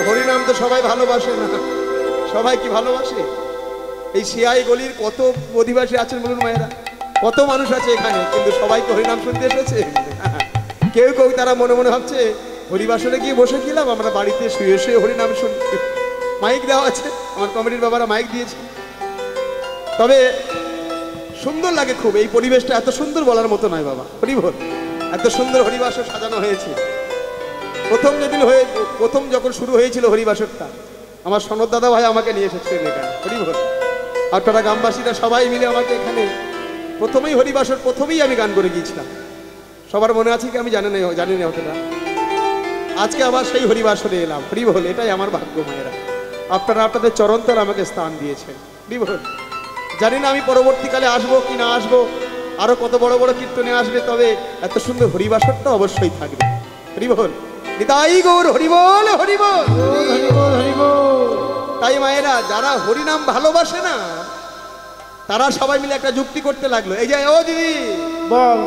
হরিনাম তো সবাই ভালোবাসে না, সবাই কি ভালোবাসে? এই সিআই গলির কত অধিবাসী আছেন বলুন মায়েরা, কত মানুষ আছে এখানে, কিন্তু সবাই কি হরিনাম শুনতে এসেছে? কেউ কেউ তারা মনে মনে ভাবছে হরিবাসরে গিয়ে বসে গেলাম, আমরা বাড়িতে শুয়ে শুয়ে হরিনাম শুনতে। মাইক দেওয়া আছে, আমার কমিটির বাবারা মাইক দিয়েছে। তবে সুন্দর লাগে খুব, এই পরিবেশটা এত সুন্দর বলার মতো নয় বাবা। হরিবল, এত সুন্দর হরিবাসর সাজানো হয়েছে। প্রথম যখন শুরু হয়েছিল হরিবাসরটা, আমার সনদ দাদা ভাই আমাকে নিয়ে এসেছিলেন এখানে। হরিবল, আপনারা গ্রামবাসীরা সবাই মিলে আমাকে এখানে প্রথমেই হরিবাসর প্রথমেই আমি গান করে গিয়েছিলাম। সবার মনে আছে কি আমি জানি না অতটা। আজকে আবার সেই হরিবাসরে এলাম। হরিবল, এটাই আমার ভাগ্য মায়েরা। আপনারা আপনাদের চরণতল আমাকে স্থান দিয়েছেন। হরিবল, জানি না আমি পরবর্তীকালে আসবো কি না আসবো, আরো কত বড় বড় কীর্তনে আসবে, তবে এত সুন্দর হরিবাসরটা অবশ্যই থাকবে। হরিবল, নিতাই গৌর হরিবল হরিবল হরিবল হরিবল। তাই মায়েরা যারা হরিনাম ভালোবাসে না, তারা সবাই মিলে একটা যুক্তি করতে লাগলো। এই যে ও দিদি বল,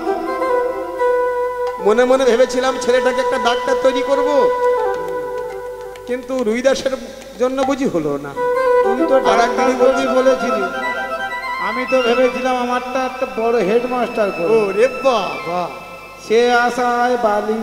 মনে মনে ভেবেছিলাম ছেলেটাকে একটা ডাক্তার তৈরি করব, কিন্তু রুইদাসের জন্য বুঝি হলো না। তুই তো ডাক্তার করবি বলেছিলি, আমি তো ভেবেছিলাম আমারটা একটা বড় হেডমাস্টার করব। ও রে বাবা, সে আশায় বালি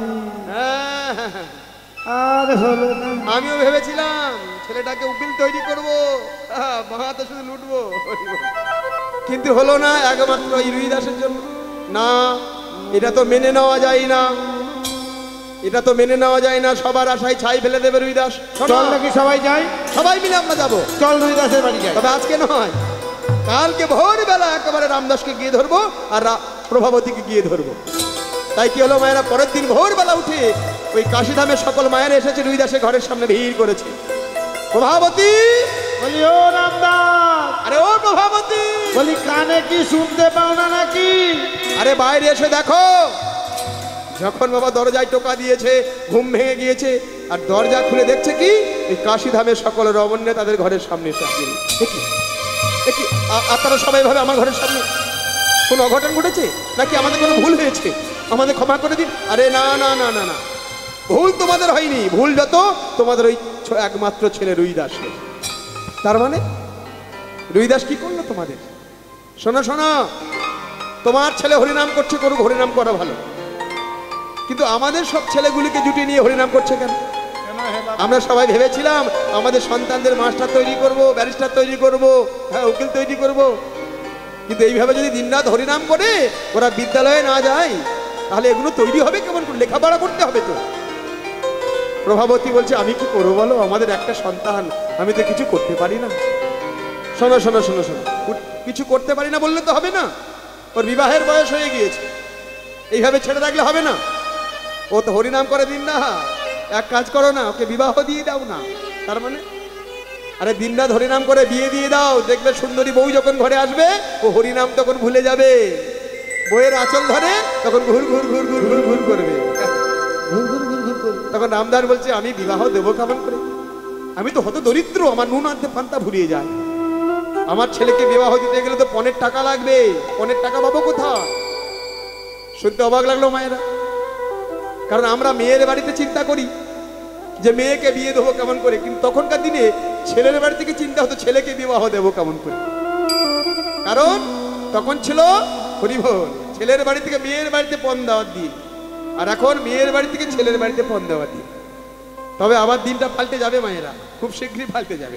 আর হলো না। আমিও ভেবেছিলাম ছেলেটাকে উকিল তৈরি করব, মহাতে শুধু লুটবো, কিন্তু হলো না। একমাত্র এই রুইদাসের জন্য না, এটা তো মেনে নেওয়া যায় না, এটা তো মেনে নেওয়া যায় না। সবার আশায় ছাই ফেলে দেবে রুইদাস। চল নাকি সবাই যাই, সবাই মিলে আমরা যাবো। চল রুইদাসের বাড়ি যাই। তবে আজকে নয়, কালকে ভোরবেলা একেবারে রামদাসকে গিয়ে ধরবো আর প্রভাবতীকে গিয়ে ধরবো। তাই কি হলো মায়েরা, পরের দিন ভোরবেলা উঠে ওই কাশীধামের সকল মায়েরা এসেছে রুইদাসের ঘরের সামনে ভিড় করেছে। প্রভাবতী বলি, ও রামদাস। আরে ও প্রভাবতী, বলি কানে কি শুনতে পাও না নাকি? আরে বাইরে এসে দেখো। যখন বাবা দরজায় টোকা দিয়েছে, ঘুম ভেঙে গিয়েছে, আর দরজা খুলে দেখছে কি, এই কাশীধামের সকল রমণ্য তাদের ঘরের সামনে এসে হাজির। আপনারা সবাই ভাবে আমার ঘরের সামনে কোনো অঘটন ঘটেছে নাকি আমাদের কোনো ভুল হয়েছে, আমাদের ক্ষমা করে দিন। আরে না না না না না, ভুল তোমাদের হয়নি, ভুল যত তোমাদের ওই একমাত্র ছেলে রুইদাস। তার মানে রুইদাস কি করলো তোমাদের? শোনো শোনো, তোমার ছেলে হরিনাম করছে, করুক, হরিনাম করা ভালো, কিন্তু আমাদের সব ছেলেগুলিকে জুটিয়ে নিয়ে হরিনাম করছে কেন? আমরা সবাই ভেবেছিলাম আমাদের সন্তানদের মাস্টার তৈরি করব, ব্যারিস্টার তৈরি করব, হ্যাঁ উকিল তৈরি করব, কিন্তু এইভাবে যদি দিনরাত হরিনাম করে ওরা বিদ্যালয়ে না যায়, তাহলে এগুলো তৈরি হবে কেমন করে? লেখাপড়া করতে হবে তো। প্রভাবতী বলছে, আমি কি করবো বলো, আমাদের একটা সন্তান, আমি তো কিছু করতে পারি না। শোনো শোনো শোনো শোনো, কিছু করতে পারি না বললে তো হবে না, ওর বিবাহের বয়স হয়ে গিয়েছে, এইভাবে ছেড়ে রাখলে হবে না। ও তো হরিনাম করে দিন না, এক কাজ করো না, ওকে বিবাহ দিয়ে দাও না। তার মানে আরে দিনরাত হরিনাম করে বিয়ে দিয়ে দাও, দেখবে সুন্দরী বউ যখন ঘরে আসবে ও হরিনাম তখন ভুলে যাবে, বইয়ের আঁচল ধরে তখন ঘুর ঘুর ঘুর ঘুর ঘুর ঘুর করবে, ঘুর ঘুর ঘুর ঘুর করবে। তখন রামদাস বলছে, আমি বিবাহ দেবো কেমন করে? আমি তো হত দরিদ্র, আমার নুন আনতে পান্তা ভুলিয়ে যায়, আমার ছেলেকে বিবাহ দিতে গেলে তো পণের টাকা লাগবে, পণের টাকা পাবো কোথায়? শুনতে অবাক লাগলো মায়েরা, কারণ আমরা মেয়ের বাড়িতে চিন্তা করি যে মেয়েকে বিয়ে দেবো কেমন করে, কিন্তু তখনকার দিনে ছেলের বাড়ি থেকে চিন্তা হতো ছেলেকে বিবাহ দেবো কেমন করে, কারণ তখন ছিল হরিবল, ছেলের বাড়ি থেকে মেয়ের বাড়িতে পণ দেওয়ার দিন, আর এখন মেয়ের বাড়ি থেকে ছেলের বাড়িতে পণ দেওয়ার দিন। তবে আবার দিনটা পাল্টে যাবে মায়েরা, খুব শীঘ্রই পাল্টে যাবে।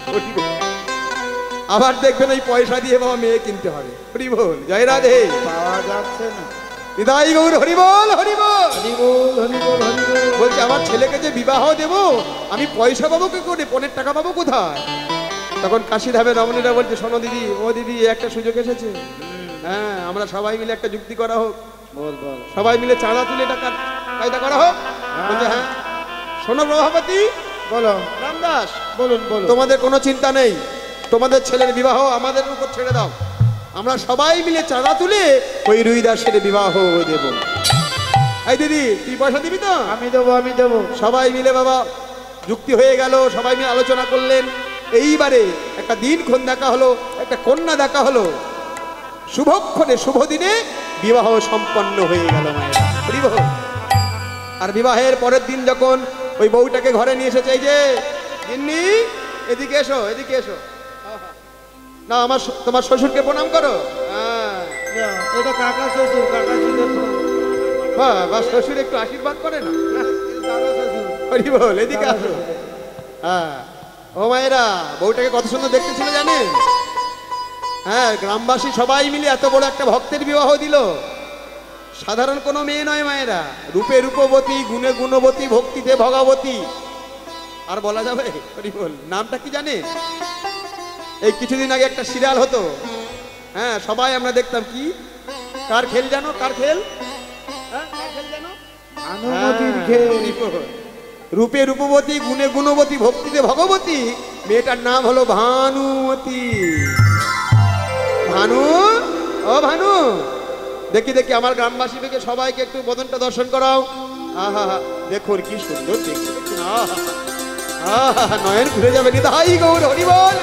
আবার দেখবেন ওই পয়সা দিয়ে বাবা মেয়ে কিনতে হবে। হরিবল, জয় রাধে। পাওয়া যাচ্ছে না। নিতাই গৌর হরিবল হরিবল হরিবল হরিবল হরিবল। বলছে, আমার ছেলেকে যে বিবাহ দেব, আমি পয়সা পাবো কি করে, পণের টাকা পাবো কোথায়? তখন কাশীধামের রমণীরা বলছে, শোনো দিদি, ও দিদি, একটা সুযোগ এসেছে, হ্যাঁ আমরা সবাই মিলে একটা যুক্তি করা হোক, বল বল, সবাই মিলে চাঁদা তুলে টাকা কায়দা করা হোক। বলছে, হ্যাঁ শোনো প্রভাবতী, বলো রামদাস, বলুন বলুন। তোমাদের কোনো চিন্তা নেই, তোমাদের ছেলের বিবাহ আমাদের উপর ছেড়ে দাও, আমরা সবাই মিলে চাঁদা তুলে ওই রুইদাসের বিবাহ দেব। এই দিদি, তুই পয়সা দিবি তো? আমি দেবো আমি দেবো। সবাই মিলে বাবা যুক্তি হয়ে গেল, সবাই মিলে আলোচনা করলেন। এইবারে একটা দিনক্ষণ দেখা হলো, একটা কন্যা দেখা হলো, শুভক্ষণে শুভ দিনে বিবাহ সম্পন্ন হয়ে গেল মায়েরা। আর বিবাহের পরের দিন যখন ওই বউটাকে ঘরে নিয়ে এসেছে, এই যে গিন্নি এদিকে এসো, এদিকে এসো। না আমার তোমার শ্বশুরকে প্রণাম করো। হ্যাঁ এটা কাকা শ্বশুর, কাকা শ্বশুর। বাহ বাহ, শ্বশুর একটু আশীর্বাদ করে না? দাদা শ্বশুর। হরি বল, এদিকে আসো। হ্যাঁ ও মায়েরা, বউটাকে কত সুন্দর দেখতে ছিল জানেন? হ্যাঁ, গ্রামবাসী সবাই মিলে এত বড় একটা ভক্তের বিবাহ দিল। সাধারণ কোনো মেয়ে নয় মায়েরা, রূপে রূপবতী, গুণে গুণবতী, ভক্তিতে ভগবতী। আর বলা যাবে? হরি বল। নামটা কি জানেন? এই কিছুদিন আগে একটা সিরিয়াল হতো, হ্যাঁ সবাই আমরা দেখতাম। কি কার খেল জানো? কার খেল? হ্যাঁ কার খেল জানো? ভানুমতির খেল। রূপে রূপবতী, গুণে গুণবতী, ভক্তিতে ভগবতী। মেয়েটার নাম হলো ভানুমতী। ভানু, ও ভানু, দেখি দেখি আমার গ্রামবাসী থেকে সবাইকে একটু বদনটা দর্শন করাও। আহা দেখুন কি সুন্দর দেখতে, দেখুন আহা আহা, নয়ন ঘুরে যাবে। নিতাই গৌর হরি বল।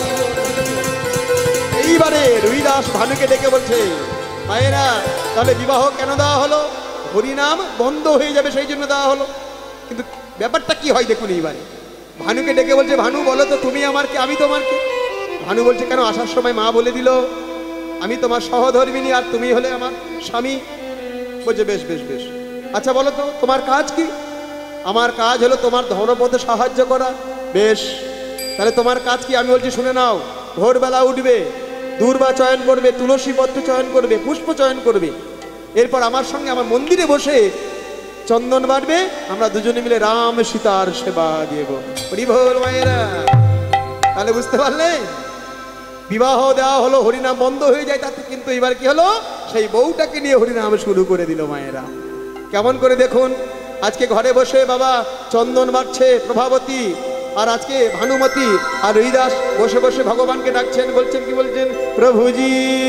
এইবারে রুইদাস ভানুকে ডেকে বলছে, মায়েরা তাহলে বিবাহ কেন দেওয়া হলো? হরিনাম বন্ধ হয়ে যাবে সেই জন্য দেওয়া হলো। কিন্তু ব্যাপারটা কি হয় দেখুন। এইবারে ভানুকে ডেকে বলছে, ভানু বলো তো, তুমি আমার কি, আমি তোমার কি? ভানু বলছে, কেন? আসার সময় মা বলে দিল আমি তোমার সহধর্মিনী আর তুমি হলে আমার স্বামী। বলছে বেশ বেশ বেশ, আচ্ছা বলো তো তোমার কাজ কি? আমার কাজ হলো তোমার ধর্মপথে সাহায্য করা। বেশ, তাহলে তোমার কাজ কি? আমি বলছি শুনে নাও। ভোরবেলা উঠবে, দূর্বা চয়ন করবে, তুলসী পত্র চয়ন করবে, পুষ্প চয়ন করবে। এরপর আমার সঙ্গে আমার মন্দিরে বসে চন্দন বাড়বে, আমরা দুজনে মিলে রাম সীতার সেবা দেব। হরি বল মায়েরা। তাহলে বুঝতে পারলে, বিবাহ দেওয়া হলো, হরিনাম বন্ধ হয়ে যায় তাতে, কিন্তু এবার কি হলো? সেই বউটাকে নিয়ে হরিনাম শুরু করে দিল মায়েরা। কেমন করে দেখুন, আজকে ঘরে বসে বাবা চন্দন বাড়ছে প্রভাবতী, আর আজকে ভানুমতী আর হরিদাস বসে বসে ভগবানকে ডাকছেন। বলছেন কি? বলছেন প্রভুজি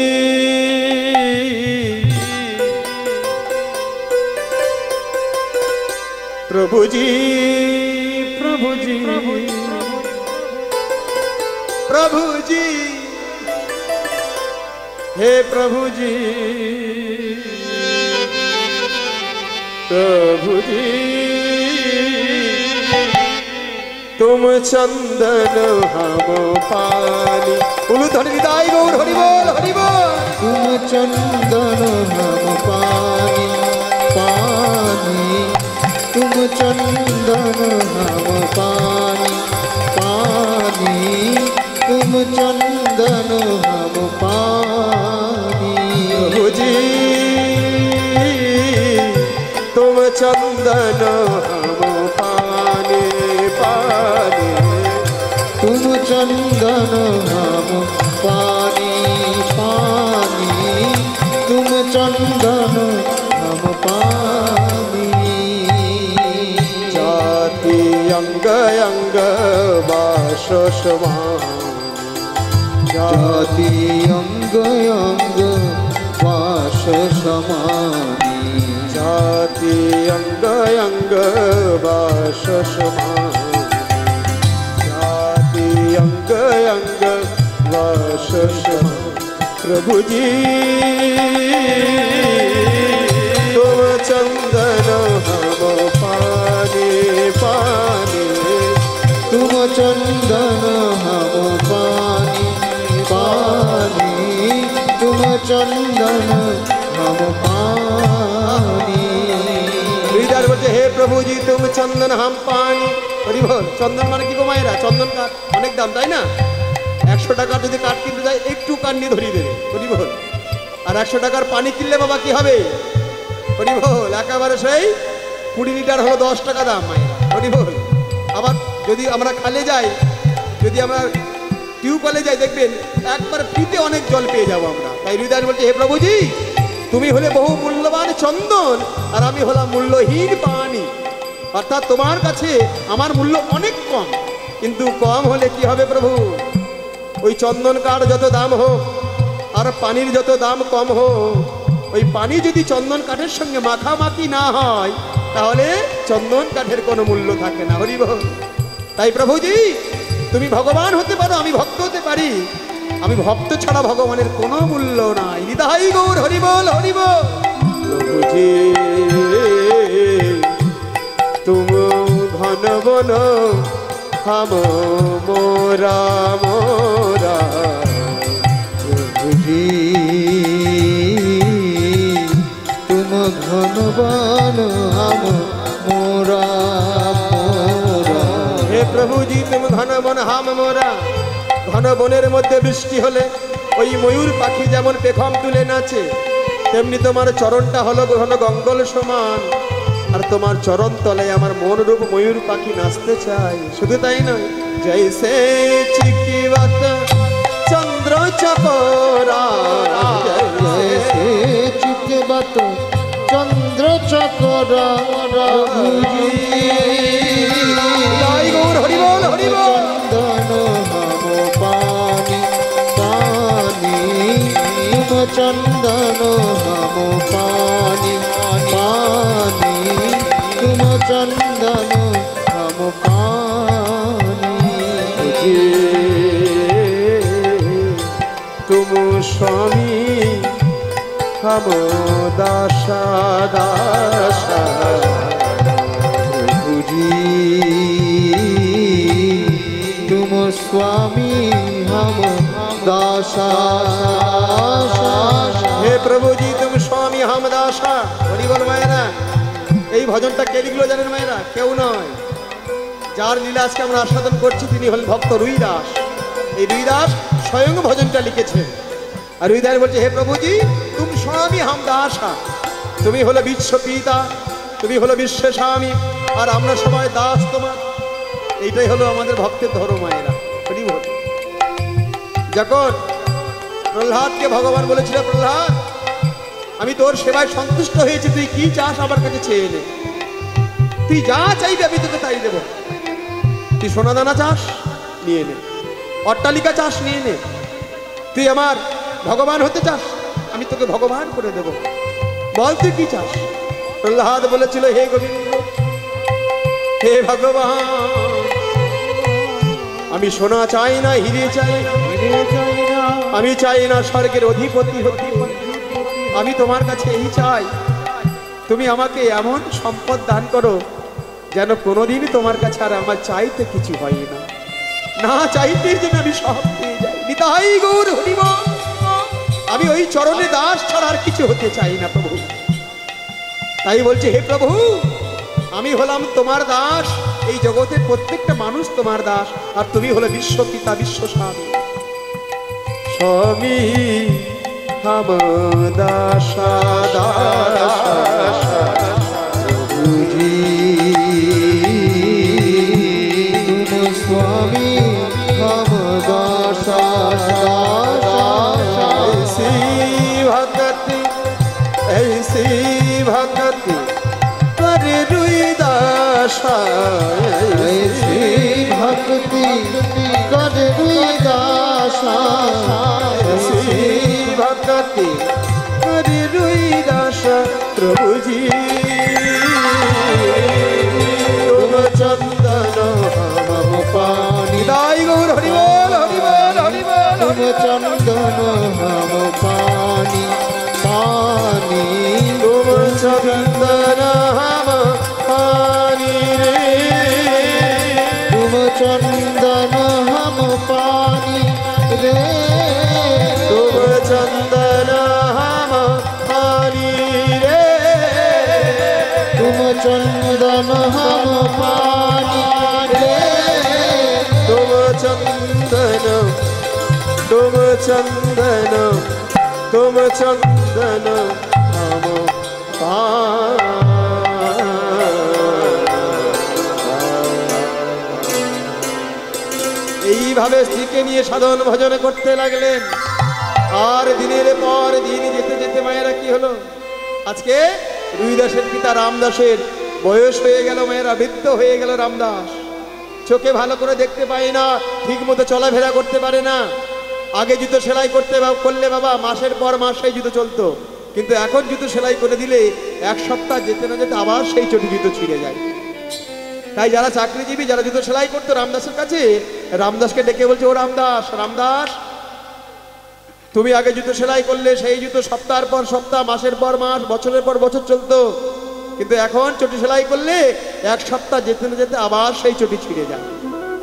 প্রভুজি প্রভুজি প্রভুজি, हे प्रभुजी प्रभुजी, तुम चंदन हम पानी। उलूध्वनि निताई गौर हरि बोल हरि बोल। तुम चंदन हम पानी पानी, तुम चंदन हम पानी पानी, तुम चंदन हम पानी। प्रभुजी तुम चंदन हम पानी पानी, तुम चंदन हम पानी पानी, तुम चंदन हम पानी। जाति अंग अंग वास समान, जाति अंग अंग वास समानी, जाति अंग अंग वास समान, जाति अंग अंग वास समान। प्रभुजी तुम चंदन हम पानी पानी, तुम चंदन हम पानी पानी, तुम चंदन हम पानी। लीडर बोलते हे प्रभु जी तुम चंदन हम पानी। हरि बोल। चंदन माने কি গো মায়েরা? চন্দন কাঠ অনেক দাম, তাই না? 100 টাকা যদি কাঠ কিনতে যায় একটু কাঠ নিয়ে ধরিয়ে দেবে। হরি বল। আর 100 টাকার পানি কিনলে বাবা কি হবে? হরি বল। একেবারে সেই 20 লিটার হলো 10 টাকা দাম মায়েরা। হরি বল। আবার যদি আমরা খালে যাই, যদি আমরা টিউবওয়েলে যাই, দেখবেন একবার ফ্রিতে অনেক জল পেয়ে যাবো আমরা। তাই হৃদয় বলছে হে প্রভুজি তুমি হলে বহু মূল্যবান চন্দন আর আমি হলাম মূল্যহীন পানি। অর্থাৎ তোমার কাছে আমার মূল্য অনেক কম, কিন্তু কম হলে কি হবে প্রভু? ওই চন্দন কাঠ যত দাম হোক আর পানির যত দাম কম হোক, ওই পানি যদি চন্দন কাঠের সঙ্গে মাখামাখি না হয় তাহলে চন্দন কাঠের কোনো মূল্য থাকে না। হরি বল। তাই প্রভুজি তুমি ভগবান হতে পারো, আমি ভক্ত হতে পারি, আমি ভক্ত ছাড়া ভগবানের কোনো মূল্য নাই। নিতাই গৌর হরি বল হরি বল। প্রভুজি তুম ঘন বন हम मोरा मोरा प्रभु जी तुम घनवन हम मोरा मोरा। हे प्रभु जी तुम घन बन हम मोरा। ঘন বনের মধ্যে বৃষ্টি হলে ওই ময়ূর পাখি যেমন পেখম তুলে নাচে, তেমনি তোমার চরণটা হলো ঘন গঙ্গল সমান, আর তোমার চরণ তলে আমার মন রূপ ময়ূর পাখি নাচতে চাই। শুধু তাই নয়, জৈসে চিকিবাত চন্দ্র চকরা, जैसे चितवत चंद्र चकोरा জয় গৌর হরি বল হরি বল। चंदन हम पानी पानी तुम चंदन हम पानी। तुम स्वामी हम दासा दासा, प्रभु जी तुम स्वामी हम दासा। হে প্রভু জি তুমি স্বামী হাম দাসা। হরি বল মায়েরা। এই ভজনটা কে লিখলো জানেন মায়েরা? কেউ নয়, যার লীলা আজকে আমরা আস্বাদন করছি তিনি হলেন ভক্ত রুইদাস। এই রুইদাস স্বয়ং ভজনটা লিখেছেন। আর রুইদাস বলছে, হে প্রভুজি তুমি স্বামী হাম দাসা, তুমি হলো বিশ্ব পিতা, তুমি হলো বিশ্ব স্বামী, আর আমরা সবাই দাস তোমার। এইটাই হলো আমাদের ভক্তের ধর্ম মায়েরা। হরি বল। যখন প্রহ্লাদকে ভগবান বলেছিল, প্রহ্লাদ আমি তোর সেবায় সন্তুষ্ট হয়েছি, তুই কি চাস আমার কাছে চেয়ে নে, তুই যা চাইবি আমি তোকে তাই দেব। তুই সোনা দানা চাস নিয়ে নে, অট্টালিকা চাস নিয়ে নে, তুই আমার ভগবান হতে চাস আমি তোকে ভগবান করে দেব, বল তুই কি চাস। প্রহ্লাদ বলেছিল, হে গোবিন্দ হে ভগবান আমি সোনা চাই না, হিরে চাই না, আমি চাই না স্বর্গের অধিপতি হতে, আমি তোমার কাছে এই চাই তুমি আমাকে এমন সম্পদ দান করো যেন কোনোদিন তোমার কাছে আর আমার চাইতে কিছু হয় না, না চাইতে যেন আমি সব পেয়ে যাই। নিতাই গৌর হরি বল। আমি ওই চরণে দাস ছাড়া আর কিছু হতে চাই না প্রভু। তাই বলছে, হে প্রভু আমি হলাম তোমার দাস, এই জগতের প্রত্যেকটা মানুষ তোমার দাস, আর তুমি হলো বিশ্ব পিতা বিশ্ব স্বামী। স্বামী हम दासा दासा, प्रभु जी तुम स्वामी हम दासा दासा। ऐसी भक्ति ऐसी भक्ति कर रुइदासा, ऐसी भक्ति कर रुइदासा, ऐसी भक्ति कर रुइदासा। प्रभु जी तुम चंदन हम पानी। दाई गौर हरि बोल हरि बोल हरि बोल। तुम चंदन हम पानी पानी तुम चंदन हम पानी रे, तुम चंदन हम पानी रे, तुम चंदन हम पानी रे, तुम चंदन हम पानी रे, तुम चंदन तुम चंदन तुम चंदन हम पानी। এইভাবে স্ত্রীকে নিয়ে সাধন ভজন করতে লাগলেন। আর দিনের পর দিন যেতে যেতে মায়েরা কি হলো, আজকে রুইদাসের পিতা রামদাসের বয়স হয়ে গেল, মায়েরা বৃদ্ধ হয়ে গেল। রামদাস চোখে ভালো করে দেখতে পায় না, ঠিক মতো চলাফেরা করতে পারে না। আগে জুতো সেলাই করলে বাবা মাসের পর মাস সেই জুতো চলতো, কিন্তু এখন জুতো সেলাই করে দিলে এক সপ্তাহ যেতে না যেতে আবার সেই চটি জুতো ছিঁড়ে যায়। তাই যারা চাকরিজীবী যারা জুতো সেলাই করতো রামদাসের কাছে, রামদাসকে ডেকে বলছে, ও রামদাস রামদাস তুমি আগে জুতো সেলাই করলে সেই জুতো সপ্তাহের পর সপ্তাহ মাসের পর মাস বছরের পর বছর চলতো, কিন্তু এখন চটি সেলাই করলে এক সপ্তাহ যেতে না যেতে আবার সেই চটি ছিঁড়ে যায়।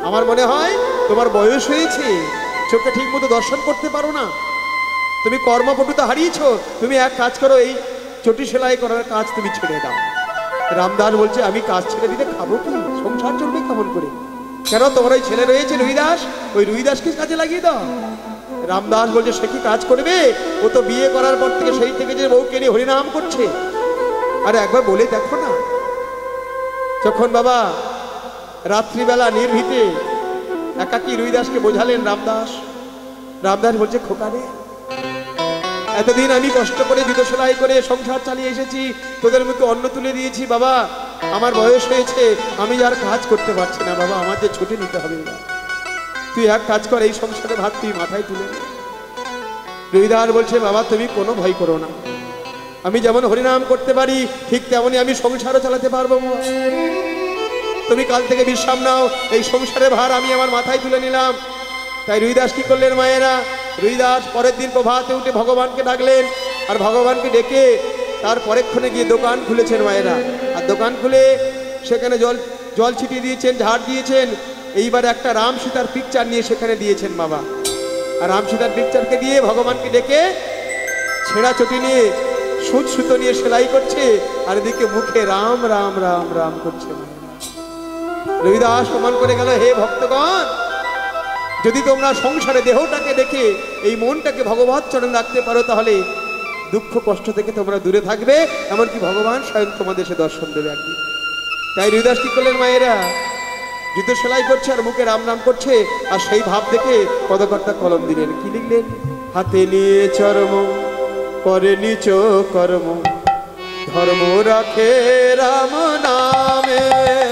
আমার মনে হয় তোমার বয়স হয়েছে, চোখে ঠিক মতো দর্শন করতে পারো না, তুমি কর্মপটুতা হারিয়েছো। তুমি এক কাজ করো, এই চটি সেলাই করার কাজ তুমি ছেড়ে দাও। রামদাস বলছে আমি কাজ ছেড়ে দিলে খাবো কি, সংসার চলবে কেমন করে? কেন তোমার ওই ছেলে রয়েছে রুইদাস, ওই রুইদাসকে কাজে লাগিয়ে দাও। রামদাস বলছে সে কি কাজ করবে? ও তো বিয়ে করার পর থেকে সেই থেকে যে বউকে নিয়ে হরিনাম করছে। আরে একবার বলে দেখো না। যখন বাবা রাত্রিবেলা নির্ভীতে একাকী রুইদাসকে বোঝালেন রামদাস, রামদাস বলছে খোকা রে, এতদিন আমি কষ্ট করে জুতো সেলাই করে সংসার চালিয়ে এসেছি, তোদের মুখে অন্ন তুলে দিয়েছি বাবা, আমার বয়স হয়েছে, আমি আর কাজ করতে পারছি না বাবা, আমার যে ছুটি নিতে হবে না। তুই এক কাজ কর, এই সংসারে ভাত তুই মাথায় তুলে নে। রুইদাস বলছে বাবা তুমি কোনো ভয় করো না, আমি যেমন হরিনাম করতে পারি ঠিক তেমনই আমি সংসারও চালাতে পারবো। তুমি কাল থেকে বিশ্রাম নাও, এই সংসারের ভার আমি আমার মাথায় তুলে নিলাম। তাই রুইদাস কি করলেন মায়েরা, রুইদাস পরের দিন প্রভাতে উঠে ভগবানকে ডাকলেন, আর ভগবানকে ডেকে তার পরেক্ষণে গিয়ে দোকান খুলেছেন মায়েরা। আর দোকান খুলে সেখানে জল ছিটিয়ে দিয়েছেন, ঝাড় দিয়েছেন। এইবার একটা রাম সীতার পিকচার নিয়ে সেখানে দিয়েছেন বাবা। আর রাম সীতার পিকচারকে দিয়ে ভগবানকে ডেকে ছেঁড়া চটি নিয়ে সুচ সুতো নিয়ে সেলাই করছে, আর এদিকে মুখে রাম রাম রাম রাম করছে। রুইদাস প্রমাণ করে গেল, হে ভক্তগণ, যদি তোমরা সংসারে দেহটাকে দেখে এই মনটাকে ভগবত চরণে রাখতে পারো, তাহলে দুঃখ কষ্ট থেকে তোমরা দূরে থাকবে, এমনকি ভগবান স্বয়ং তোমাদের সে দর্শন দেবে একদিন। তাই রুইদাস কি করলেন মায়েরা, জুতো সেলাই করছে আর মুখে রাম রাম করছে, আর সেই ভাব দেখে পদকর্তা কলম দিলেন, কি লিখলেন, হাতে নিয়ে চর্ম করে নিচ কর্ম, ধর্ম রাখে রাম নামে।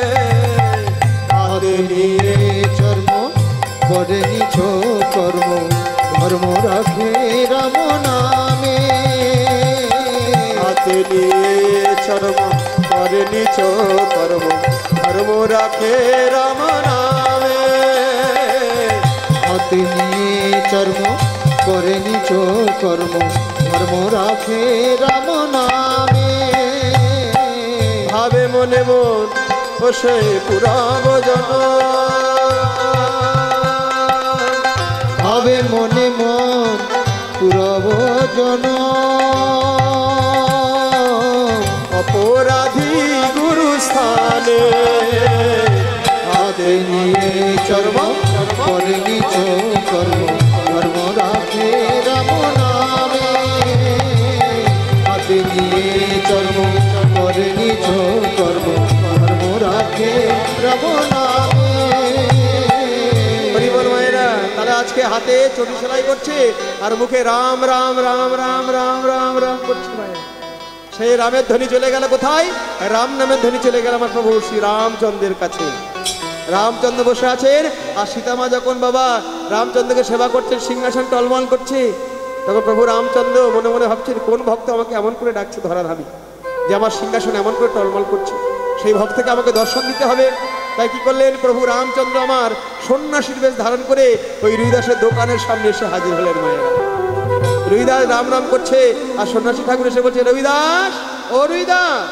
হাতে নিয়ে চর্ম করে নিচ কর্ম, ধর্ম রাখে রাম নামে। হাতে নিয়ে চর্ম করে নিচ কর্ম, ধর্ম রাখে রাম নামে। হাতে নিয়ে চর্ম করে নিচ কর্ম, ধর্ম রাখে রাম নামে। ভাবে মনে মন বসে পুরাব জন, ভাবে মনে মন পুরব জন। অপরাধী গুরু স্থানে হাতে নিয়ে চর্ম করে নিচ কর্ম, ধর্ম রাখে রাম নামে। হাতে নিয়ে চর্ম করে নিচ কর্ম, ধর্ম রাখে রাম নামে। পরিবার মায়েরা, তারা আজকে হাতে চটি সেলাই করছে আর মুখে রাম রাম রাম রাম রাম রাম রাম করছে মায়েরা। সেই রামের ধ্বনি চলে গেল কোথায়? রাম নামের ধ্বনি চলে গেল আমার প্রভু শ্রী রামচন্দ্রের কাছে। রামচন্দ্র বসে আছেন, আর সীতামা যখন বাবা রামচন্দ্রকে সেবা করছেন, সিংহাসন টলমল করছে, তখন প্রভু রামচন্দ্র মনে মনে ভাবছেন, কোন ভক্ত আমাকে এমন করে ডাকছে ধরাধামী, যে আমার সিংহাসন এমন করে টলমল করছে, সেই ভক্তকে আমাকে দর্শন দিতে হবে। তাই কি করলেন, প্রভু রামচন্দ্র আমার সন্ন্যাসীর বেশ ধারণ করে ওই রুইদাসের দোকানের সামনে এসে হাজির হলেন মায়েরা। রুইদাস রাম রাম করছে, আর সন্ন্যাসী ঠাকুর এসে বলছে, রুইদাস, ও রুইদাস।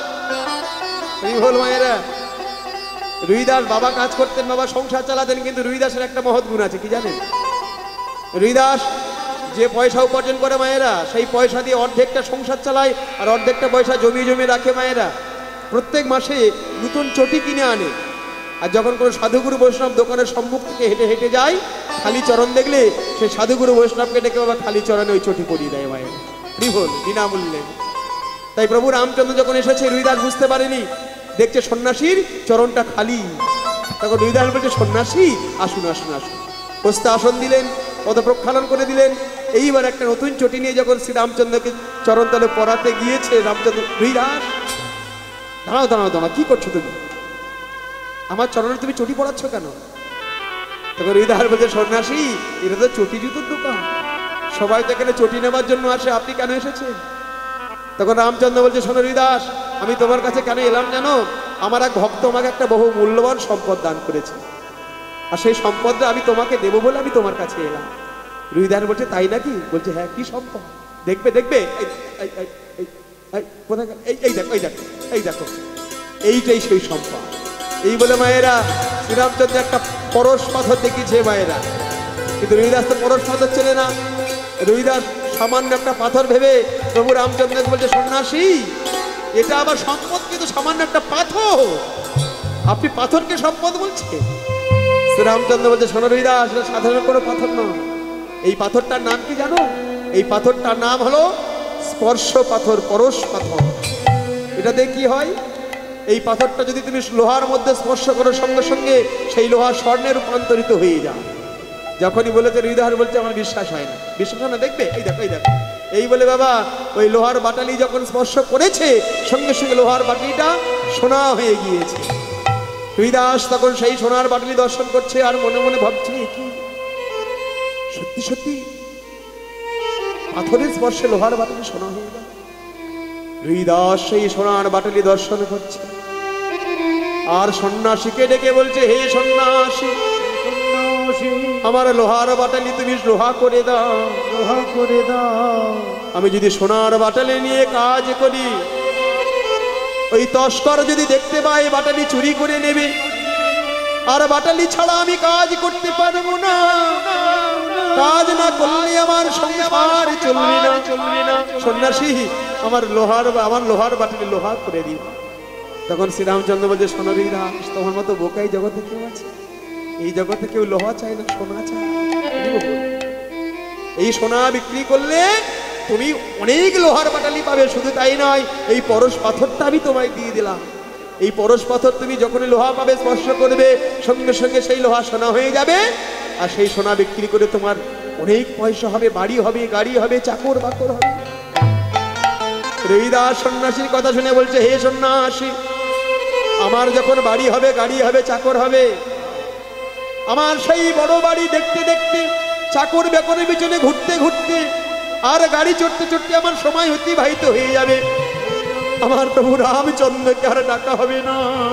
হল মায়েরা, রুইদাস বাবা কাজ করতেন, বাবা সংসার চালাতেন, কিন্তু রুইদাসের একটা মহৎ গুণ আছে, কি জানেন? রুইদাস যে পয়সা উপার্জন করে মায়েরা, সেই পয়সা দিয়ে অর্ধেকটা সংসার চালায়, আর অর্ধেকটা পয়সা জমিয়ে জমিয়ে রাখে মায়েরা। প্রত্যেক মাসে নতুন চটি কিনে আনে, আর যখন কোনো সাধুগুরু বৈষ্ণব দোকানের সম্মুখ থেকে হেঁটে হেঁটে যায়, খালি চরণ দেখলে সেই সাধুগুরু বৈষ্ণবকে ডেকে বাবা খালি চরণে ওই চটি পরিয়ে দেয় মায়ের, বিভোল বিনামূল্যে। তাই প্রভু রামচন্দ্র যখন এসেছে, রুইদাস বুঝতে পারেনি, দেখছে সন্ন্যাসীর চরণটা খালি। তখন রুইদাস বলছে, সন্ন্যাসী আসুন আসুন আসুন। বসতে আসন দিলেন, পদ প্রক্ষালন করে দিলেন। এইবার একটা নতুন চটি নিয়ে যখন শ্রী রামচন্দ্রকে চরণতলে পরাতে গিয়েছে, রামচন্দ্র, রুইদাস দাঁড়াও দাঁড়াও দাঁড়াও, কি করছো তুমি? আমার চরণে তুমি চটি পড়াচ্ছ কেন? তখন রুইদাস বলছে, সন্ন্যাসী এটা তো চটি জুতোর দোকান, সবাই তো এখানে চটি নেবার জন্য আসে, আপনি কেন এসেছেন? তখন রামচন্দ্র বলছে, শোনো রুইদাস, আমি তোমার কাছে কেন এলাম জানো? আমার এক ভক্ত আমাকে একটা বহু মূল্যবান সম্পদ দান করেছে, আর সেই সম্পদটা আমি তোমাকে দেবো বলে আমি তোমার কাছে এলাম। রুইদাস বলছে, তাই নাকি? বলছে, হ্যাঁ, কি সম্পদ? দেখবে দেখবে, কোথায়? এই দেখো, এই দেখো, এই দেখো, এইটাই সেই সম্পদ। এই বলে মায়েরা শ্রীরামচন্দ্র একটা পরশ পাথর দেখিয়েছে মায়েরা, কিন্তু রুইদাস তো পরশ পাথর চেনে না। রুইদাস সামান্য একটা পাথর ভেবে প্রভু রামচন্দ্রকে বলছে, সন্ন্যাসী এটা আবার সম্পদ, কিন্তু সামান্য একটা পাথর, আপনি পাথরকে সম্পদ বলছে? শ্রীরামচন্দ্র বলছে, শোনো রুইদাস, এটা সাধারণ কোনো পাথর নয়। এই পাথরটার নাম কি জানো? এই পাথরটার নাম হলো স্পর্শ পাথর, পরশ পাথর। এটাতে কি হয়, এই পাথরটা যদি তুমি লোহার মধ্যে স্পর্শ করো, সঙ্গে সঙ্গে সেই লোহা স্বর্ণে রূপান্তরিত হয়ে যায়। যখনই বলেছে হৃদয় বলছে, আমার বিশ্বাস হয় না। বিশ্বাস হয় না, দেখবে, এই দেখো এই দেখো। এই বলে বাবা ওই লোহার বাটালি যখন স্পর্শ করেছে, সঙ্গে সঙ্গে লোহার বাটালিটা সোনা হয়ে গিয়েছে। হৃদাস তখন সেই সোনার বাটালি দর্শন করছে আর মনে মনে ভাবছে, কি সত্যি সত্যি পাথরের স্পর্শে লোহার বাটালি সোনা হয়ে গেল। হৃদাস সেই সোনার বাটালি দর্শন করছে আর সন্ন্যাসীকে ডেকে বলছে, হে সন্ন্যাসী, আমার লোহার বাটালি তুমি লোহা করে দাও, লোহা করে দাও। আমি যদি সোনার বাটালি নিয়ে কাজ করি, ওই তস্কর যদি দেখতে পায় বাটালি চুরি করে নেবে, আর বাটালি ছাড়া আমি কাজ করতে পারবো না। কাজ না করলে আমার সংসার চলবে না। সন্ন্যাসী আমার লোহার বাটালি লোহা করে দিই। তখন শ্রীরামচন্দ্র বলছে, শোনো হৃদাস, তোমার মতো বোকাই জগতে কেউ আছে? এই জগতে কেউ লোহা চায় না, সোনা চায়। এই সোনা বিক্রি করলে তুমি অনেক লোহার বাটালি পাবে। শুধু তাই নয়, এই পরশ পাথরটা আমি তোমায় দিয়ে দিলাম। এই পরশ পাথর তুমি যখনই লোহা পাবে, স্পর্শ করবে, সঙ্গে সঙ্গে সেই লোহা সোনা হয়ে যাবে। আর সেই সোনা বিক্রি করে তোমার অনেক পয়সা হবে, বাড়ি হবে, গাড়ি হবে, চাকর বাকর হবে। হৃদাস সন্ন্যাসীর কথা শুনে বলছে, হে সন্ন্যাসী, আমার যখন বাড়ি হবে, গাড়ি হবে, চাকর হবে, আমার সেই বড় বাড়ি দেখতে দেখতে, চাকর বেকরের পিছনে ঘুরতে ঘুরতে, আর গাড়ি চড়তে চড়তে আমার সময় অতিবাহিত হয়ে যাবে। আমার প্রভু রামচন্দ্রকে আর ডাকা হবে না।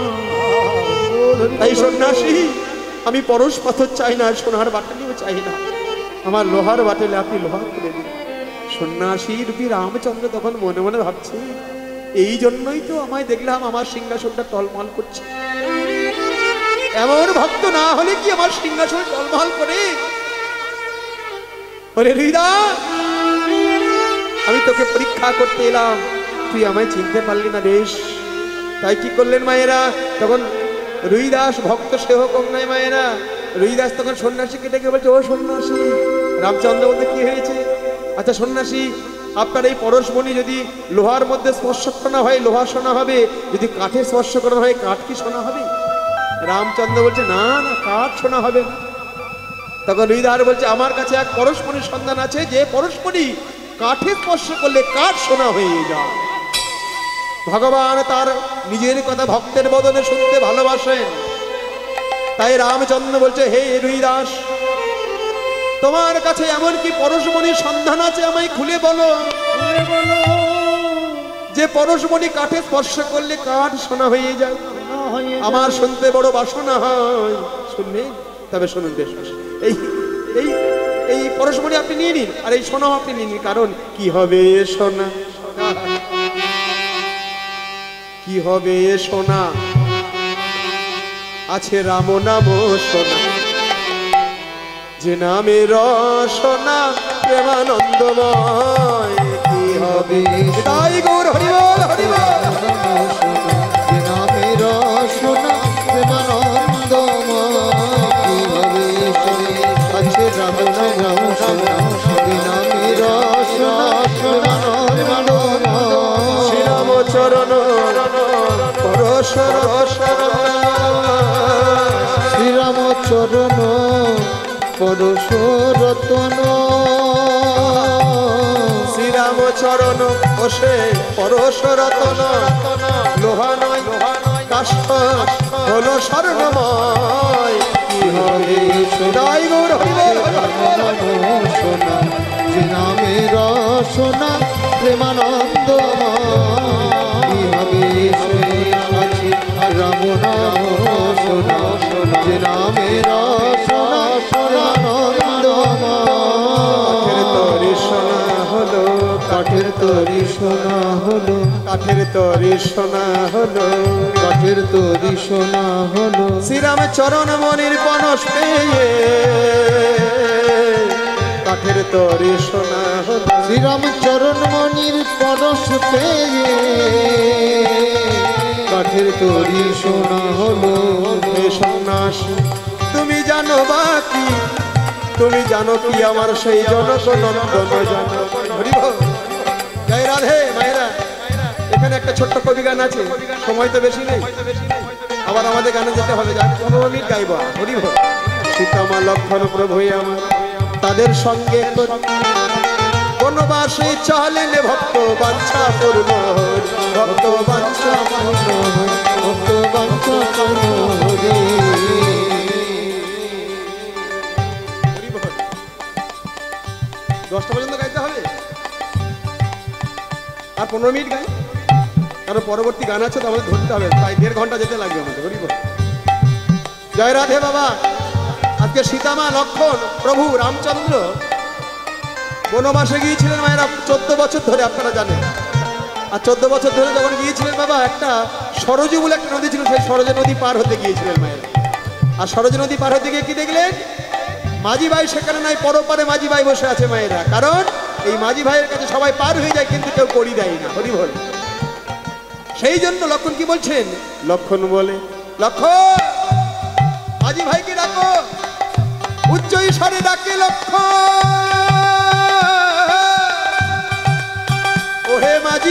তাই সন্ন্যাসী, আমি পরশ পাথর চাই না, সোনার বাটালিও চাই না, আমার লোহার বাটালি আপনি লোহা করে দিন। সন্ন্যাসী রূপী রামচন্দ্র তখন মনে মনে ভাবছে, এই জন্যই তো আমায় দেখলাম আমার সিংহাসনটা টলমল করছে। এমন ভক্ত না হলে কি আমার সিংহাসন টলমল করে? ওরে হৃদয়, আমি তোকে পরীক্ষা করতে এলাম, তুই আমায় চিনতে পারলি না বেশ। তাই কি করলেন মায়েরা? তখন রুইদাস ভক্ত সেহ কম নয় মায়েরা। রুইদাস তখন সন্ন্যাসীকে ডেকে বলছে, ও সন্ন্যাসী। রামচন্দ্র বলতে, কি হয়েছে? আচ্ছা সন্ন্যাসী, আপনার এই পরশমণি যদি লোহার মধ্যে স্পর্শ করা হয় লোহা সোনা হবে, যদি কাঠে স্পর্শ করা হয় কাঠ কি সোনা হবে? রামচন্দ্র বলছে, না না, কাঠ সোনা হবে না। তখন হৃদয় বলছে, আমার কাছে এক পরশমণির সন্ধান আছে, যে পরশমণি কাঠে স্পর্শ করলে কাঠ সোনা হয়ে যায়। ভগবান তার নিজের কথা ভক্তের বদনে শুনতে ভালোবাসেন। তাই রামচন্দ্র বলছে, হে হৃদাস, তোমার কাছে এমন কি পরশমণির সন্ধান আছে, আমায় খুলে বলো। যে পরশমণি কাঠে স্পর্শ করলে কাঠ সোনা হয়ে যায়। আমার শুনতে বড় বাসনা হয়। শুনবে? তবে শুনুন বেশ। এই এই এই পরশমণি আপনি নিয়ে নিন, আর এই সোনা আপনি নিয়ে নিন। কারণ কি হবে সোনা, কি হবে সোনা, আছে রাম নাম সোনা, যে নামে রসনা প্রেমানন্দময়। কি হবে তাই গৌর হরিবল হরিবল, যে নামে রসনা প্রেমানন্দময়। কি হবে আছে রাম নাম সোনা, যে নামে রসনা প্রেমানন্দময়। শ্রীরাম চরণ পরশ শ্রীরাম চরণ পরশ রতন, শ্রীরাম চরণ বসে পরশ রতন। লোহা নয় কাষ্ঠ হলো স্বর্ণময়। কি হবে তাই গৌর হরিবল সোনা, যে নামে রসনা প্রেমানন্দময়। কি হবে আছে রাম নাম সোনা, যে নামে রসনা প্রেমানন্দময়। তরি সোনা হলো, কাঠের তরি সোনা হলো, কাঠের তরি সোনা হলো, কাঠের তরি সোনা হলো, শ্রীরাম চরণ মনির পনস পেয়ে কাঠের তরি সোনা হলো, শ্রীরাম চরণ মনির পরশ পেয়ে কাঠের তরি সোনা হলো। হে সন্ন্যাসী তুমি জানো বাকি, তুমি জানো কি আমার সেই জনক নন্দন জানো। হরি বল। জয় রাধে মায়েরা। এখানে একটা ছোট্ট কবি গান আছে, সময় তো বেশি নেই, আবার আমাদের গানে যেতে হবে, যার 15 মিনিট গাইব। হরি বল। সীতামা লক্ষণ প্রভু আমার তাদের সঙ্গে বনবাসে চলেন ভক্ত বাঞ্ছা পূর্ণ, ভক্ত বাঞ্ছা পূর্ণ, ভক্ত বাঞ্ছা পূর্ণ হরে। 10টা পর্যন্ত গাইতে হবে, আর 15 মিনিট গাই, কারণ পরবর্তী গান আছে তো আমাদের ধরতে হবে, প্রায় 1.5 ঘন্টা যেতে লাগবে আমাদের। হরি বল। জয় রাধে বাবা। আজকে সীতামা লক্ষণ প্রভু রামচন্দ্র বনবাসে গিয়েছিলেন মায়েরা 14 বছর ধরে, আপনারা জানেন। আর 14 বছর ধরে যখন গিয়েছিলেন বাবা, একটা সরজু বলে একটা নদী ছিল, সেই সরজ নদী পার হতে গিয়েছিলেন মায়েরা। আর সরজ নদী পার হতে গিয়ে কি দেখলেন? মাঝি ভাই সেখানে নাই, পরপারে মাঝি ভাই বসে আছে মায়েরা। কারণ এই মাঝি ভাইয়ের কাছে সবাই পার হয়ে যায়, কিন্তু কেউ কড়ি দেয় না। হরি বল। সেই জন্য লক্ষণ কি বলছেন? লক্ষণ বলে, লক্ষণ মাঝি ভাইকে ডাকো, উচ্চ স্বরে ডাকে লক্ষণ, ওহে মাঝি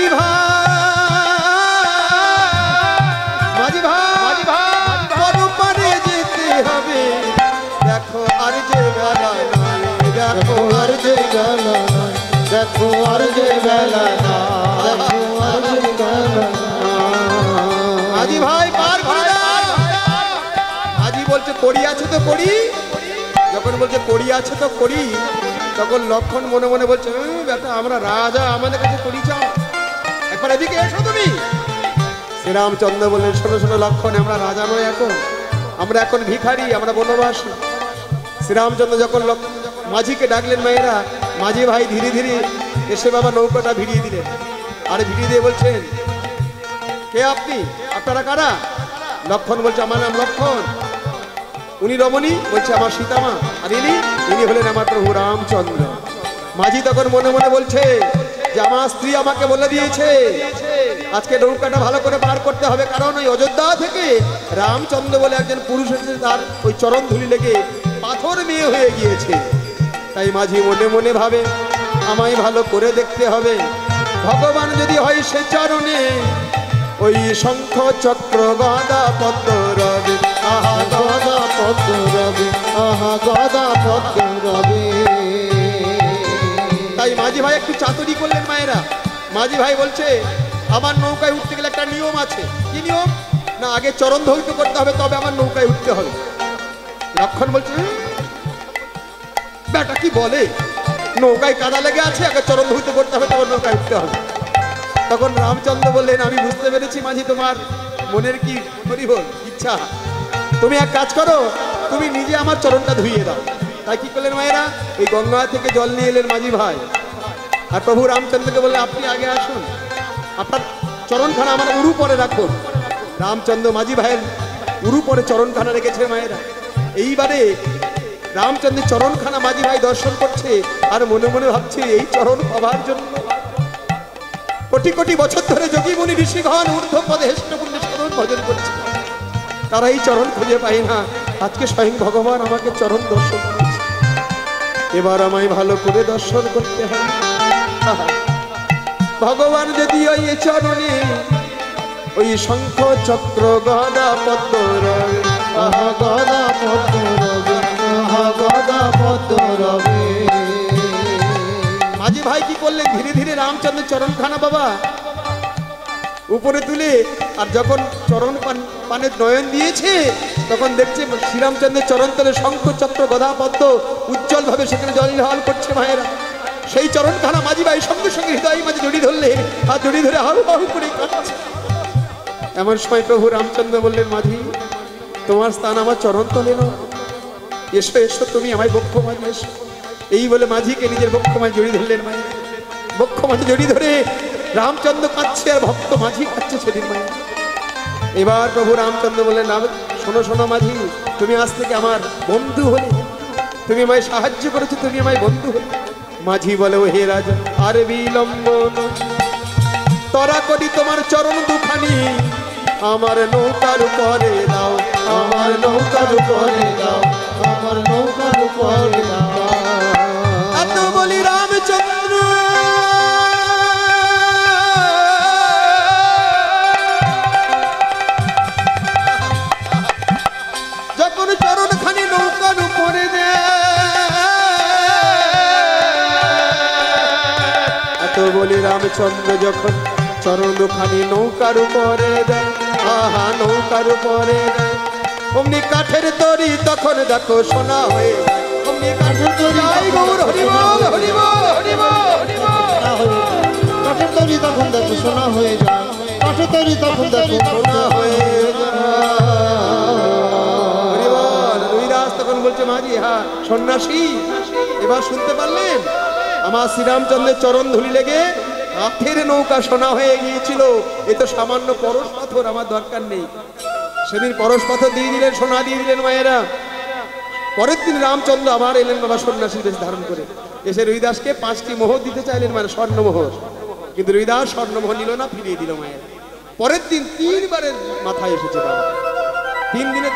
ভাই, মাঝি ভাই, পরপারে যেতে হবে, দেখো আর যে বেলা নাই, দেখো আর যে বেলা নাই, দেখো আর যে বেলা না, দেখো আর যে বেলা না। মাঝি ভাই পার করে দাও। মাঝি বলছে কড়ি আছে তো কড়ি, যখন বলছে কড়ি আছে তো কড়ি, তখন লক্ষণ মনে মনে বলছে বেটা আমরা রাজা, আমাদের কাছে কড়ি চাও, একবার এদিকে এসো তুমি। শ্রীরামচন্দ্র বললেন শোনো শোনো লক্ষণ, আমরা রাজা নই, এখন আমরা এখন ভিখারি, আমরা বনবাসী। শ্রীরামচন্দ্র যখন মাঝিকে ডাকলেন মায়েরা, মাঝি ভাই ধীরে ধীরে এসে বাবা নৌকাটা ভিড়িয়ে দিলেন। আর ভিড়িয়ে দিয়ে বলছেন কে আপনি, আপনারা কারা? লক্ষণ বলছে আমার নাম লক্ষণ। উনি রমণী? বলছে আমার সীতামা। আর ইনি হলেন আমার প্রভু রামচন্দ্র। মাঝি তখন মনে মনে বলছে যে আমার স্ত্রী আমাকে বলে দিয়েছে আজকে নৌকাটা ভালো করে পার করতে হবে, কারণ ওই অযোধ্যা থেকে রামচন্দ্র বলে একজন পুরুষ এসেছে, তার ওই চরণ ধুলি লেগে পাথর মেয়ে হয়ে গিয়েছে। তাই মাঝি মনে মনে ভাবে আমায় ভালো করে দেখতে হবে, ভগবান যদি হয় সে চরণে, ওই শঙ্খ চক্র গদা পদ্ম রবে, আহা গদা পদ্ম রবে, আহা গদা পদ্ম রবে। তাই মাঝি ভাই একটু চাতুরি করলেন মায়েরা। মাঝি ভাই বলছে আমার নৌকায় উঠতে গেলে একটা নিয়ম আছে। কি নিয়ম? না আগে চরণ ধৌত করতে হবে, তবে আমার নৌকায় উঠতে হবে। লক্ষণ বলছে বেটা কি বলে, নৌকায় কাদা লেগে আছে, আগে চরণ ধৌত করতে হবে, তবে নৌকায় উঠতে হবে। তখন রামচন্দ্র বললেন আমি বুঝতে পেরেছি মাঝি, তোমার মনের কি হরি বল ইচ্ছা, তুমি এক কাজ করো, তুমি নিজে আমার চরণটা ধুইয়ে দাও। তাই কি করলেন মায়েরা, এই গঙ্গা থেকে জল নিয়ে এলেন মাঝি ভাই। আর প্রভু রামচন্দ্রকে বললেন আপনি আগে আসুন, আপনার চরণখানা আমার উরু পরে রাখুন। রামচন্দ্র মাঝি ভাইয়ের উরু পরে চরণখানা রেখেছে মায়েরা। এইবারে রামচন্দ্রের চরণখানা মাঝি ভাই দর্শন করছে, আর মনে মনে ভাবছে এই চরণ পাবার জন্য কোটি কোটি বছর ধরে যোগী মুনি ঋষিগণ ঊর্ধ্ব পদে হেষ্টপুণ্যে সাধন ভজন করছে, তারা এই চরণ খুঁজে পায় না। আজকে স্বয়ং ভগবান আমাকে চরণ দর্শন করেছে, এবার আমায় ভালো করে দর্শন করতে হবে। ভগবান যদি ওই চরণে ওই শঙ্খ চক্র গদা পদ্ম রবে, আহা গদা পদ্ম রবে, আহা গদা পদ্ম রবে। মাঝি ভাই কি করলেন, ধীরে ধীরে রামচন্দ্রের চরণখানা বাবা উপরে তুলে, আর যখন চরণ পানে নয়ন দিয়েছে তখন দেখছে শ্রীরামচন্দ্রের চরণ তলে শঙ্খ চক্র গদা পদ্ম উজ্জ্বল ভাবে সেখানে জলঢাল করছে মায়েরা। সেই চরণখানা মাঝি ভাই সঙ্গে সঙ্গে হৃদয় মাঝে জড়িয়ে ধরলে, আর জড়িয়ে ধরে হাউ হাউ করে কাঁদছে। এমন সময় প্রভু রামচন্দ্র বললেন মাঝি তোমার স্থান আমার চরণ তলে নয়, এসো এসো তুমি আমায় বক্ষ মাঝে এসো। এই বলে মাঝিকে নিজের বক্ষ মাঝে জড়িয়ে ধরলেন মায়ের। বক্ষ মাঝে জড়িয়ে ধরে রামচন্দ্র কাঁদছে আর ভক্ত মাঝি কাঁদছে সেদিন মায়ের। এবার প্রভু রামচন্দ্র বললেন, শোনো শোনো মাঝি, তুমি আজ থেকে আমার বন্ধু হলে, তুমি আমায় সাহায্য করেছো, তুমি আমায় বন্ধু হলে। মাঝি বলে, ও হে রাজা, আর বিলম্ব নয়, তরা করি তোমার চরণ দুখানি, আমার নৌকার উপরে দাও, আমার নৌকার উপরে দাও, আমার নৌকার উপরে দাও। এত বলি রামচন্দ্র যখন চরণ খানি নৌকার উপরে এত বলি রামচন্দ্র যখন চরণ খানি নৌকার উপরে দেয়, আহা নৌকার উপরে দেয়, অমনি কাঠের তরি তখন দেখো সোনা হয়ে যায়, অমনি কাঠের তরি, জয় গৌর হরি বল, হরি বল, হরি বল, হরি বল। কাঠের তৈরি তখন দেখো সোনা হয়ে যায়, কাঠের তৈরি তখন দেখো সোনা হয়ে হরি বল। রুইদাস তখন বলছে, মাঝি, হ্যাঁ সন্ন্যাসী, এবার শুনতে পারলেন? আমার শ্রীরামচন্দ্রের চরণ ধুলি লেগে কাঠের নৌকা সোনা হয়ে গিয়েছিল, এ তো সামান্য পরশ পাথর, আমার দরকার নেই। সেদিন পরশ পাথর দিয়ে দিলেন, সোনা দিয়ে দিলেন মায়েরা। পরের দিন রামচন্দ্র আবার এলেন বাবা সন্ন্যাসীর বেশ ধারণ করে, এসে রুইদাসকে 5টি মোহর দিতে চাইলেন, মানে স্বর্ণমোহর, কিন্তু রুইদাস স্বর্ণমোহর নিল না, ফিরিয়ে দিল মায়ের। পরের দিন 3 বারের মাথায় এসেছে বাবা। 3 দিনের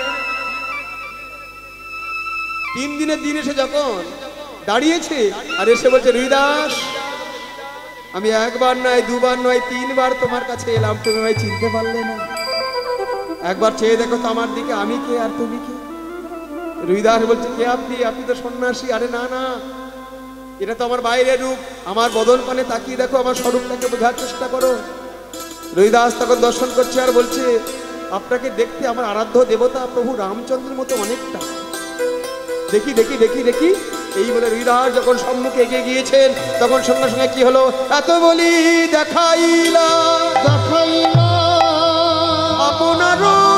দিন এসে যখন দাঁড়িয়েছে আর এসে বলছে, রুইদাস, আমি 1 বার নয় 2 বার নয় 3 বার তোমার কাছে এলাম, তুমি আমায় চিনতে পারলে না? একবার চেয়ে দেখো তো আমার দিকে, আমি কে আর তুমি কে? রুইদাস বলছে, কে আপনি? আপনি তো সন্ন্যাসী। আরে না না, এটা তো আমার বাইরের রূপ, আমার বদন পানে তাকিয়ে দেখো, আমার স্বরূপটাকে বোঝার চেষ্টা করো। রুইদাস তখন দর্শন করছে আর বলছে, আপনাকে দেখতে আমার আরাধ্য দেবতা প্রভু রামচন্দ্রের মতো অনেকটা। দেখি দেখি দেখি দেখি, এই বলে রুইদাস যখন সম্মুখে এগিয়ে গিয়েছেন, তখন সঙ্গে সঙ্গে কি হলো, এত বলি দেখাইলা দেখাইলা আপনার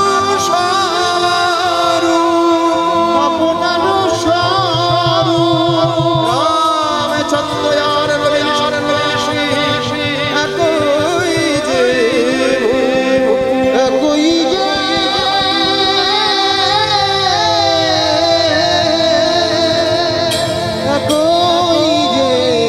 স্বরূপ, আপনার স্বরূপ, রামচন্দ্র আর রবি সন্ন্যাসী একই যে, একই যে, একই যে।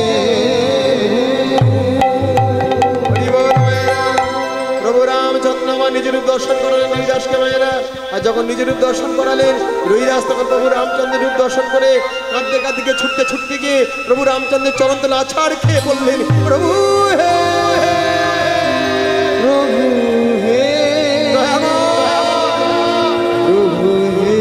প্রভু রামচন্দ্র আমার নিজের রূপ দর্শন করালেন রুইদাসকে মায়েরা। আর যখন নিজের রূপ দর্শন করালেন রুইদাস, তখন প্রভু রামচন্দ্রের রূপ দর্শন করে কাঁদতে কাঁদতে ছুটতে ছুটতে গিয়ে প্রভু রামচন্দ্রের চরণ তলে আছাড় খেয়ে বললেন, প্রভু হে, প্রভু হে, প্রভু হে,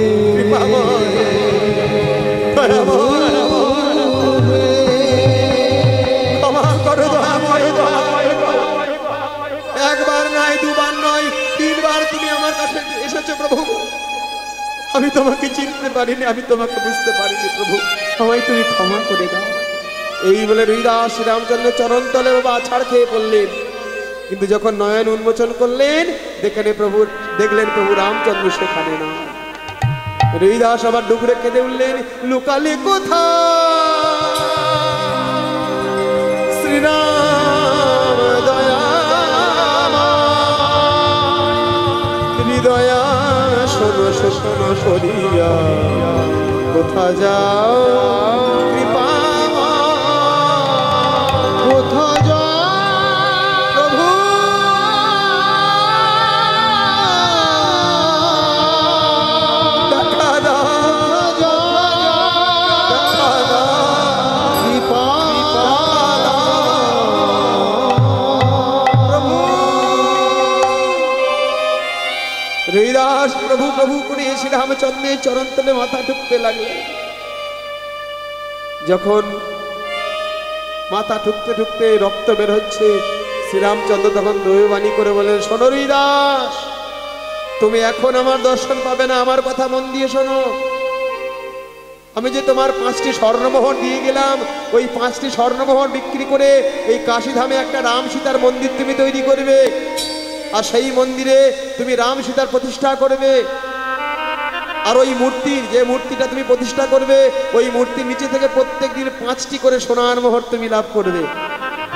ক্ষমা করো, দয়া করো, দয়া করো। 1 বার নয় 2 বার নয় 3 বার তুমি আমার কাছে এসেছো প্রভু, আমি তোমাকে চিনতে পারিনি, আমি তোমাকে বুঝতে পারিনি প্রভু, আমায় তুমি ক্ষমা করে দাও। এই বলে রুইদাস রামচন্দ্রের চরণ তলে বাবা আছাড় খেয়ে পড়লেন। কিন্তু যখন নয়ন উন্মোচন করলেন, দেখলেন প্রভু রামচন্দ্র সেখানে না। রুইদাস আবার ডুবরে কেঁদে উঠলেন, লুকালে কোথা শ্রীরাম দয়া, শোনো শোনো সরিয়া কোথা যাও কৃপা, কোথা যাও প্রভু দেখা দাও, দেখা দাও, কৃপা প্রভু। রুইদাস প্রভু প্রভু করে শ্রীরামচন্দ্রের চরণ তলে মাথা ঠুকতে লাগলেন। যখন মাথা ঠুকতে ঠুকতে রক্ত বের হচ্ছে, শ্রীরামচন্দ্র তখন দৈববাণী করে বলেন, শোনো রুইদাস, তুমি এখন আমার দর্শন পাবে না, আমার কথা মন দিয়ে শোনো। আমি যে তোমার 5টি স্বর্ণমোহর দিয়ে গেলাম, ওই 5টি স্বর্ণমোহর বিক্রি করে এই কাশীধামে একটা রাম সীতার মন্দির তুমি তৈরি করবে, আর সেই মন্দিরে তুমি রাম সীতার প্রতিষ্ঠা করবে। আর ওই মূর্তির, যে মূর্তিটা তুমি প্রতিষ্ঠা করবে, ওই মূর্তির নিচে থেকে প্রত্যেক দিন 5টি করে সোনার মোহর তুমি লাভ করবে।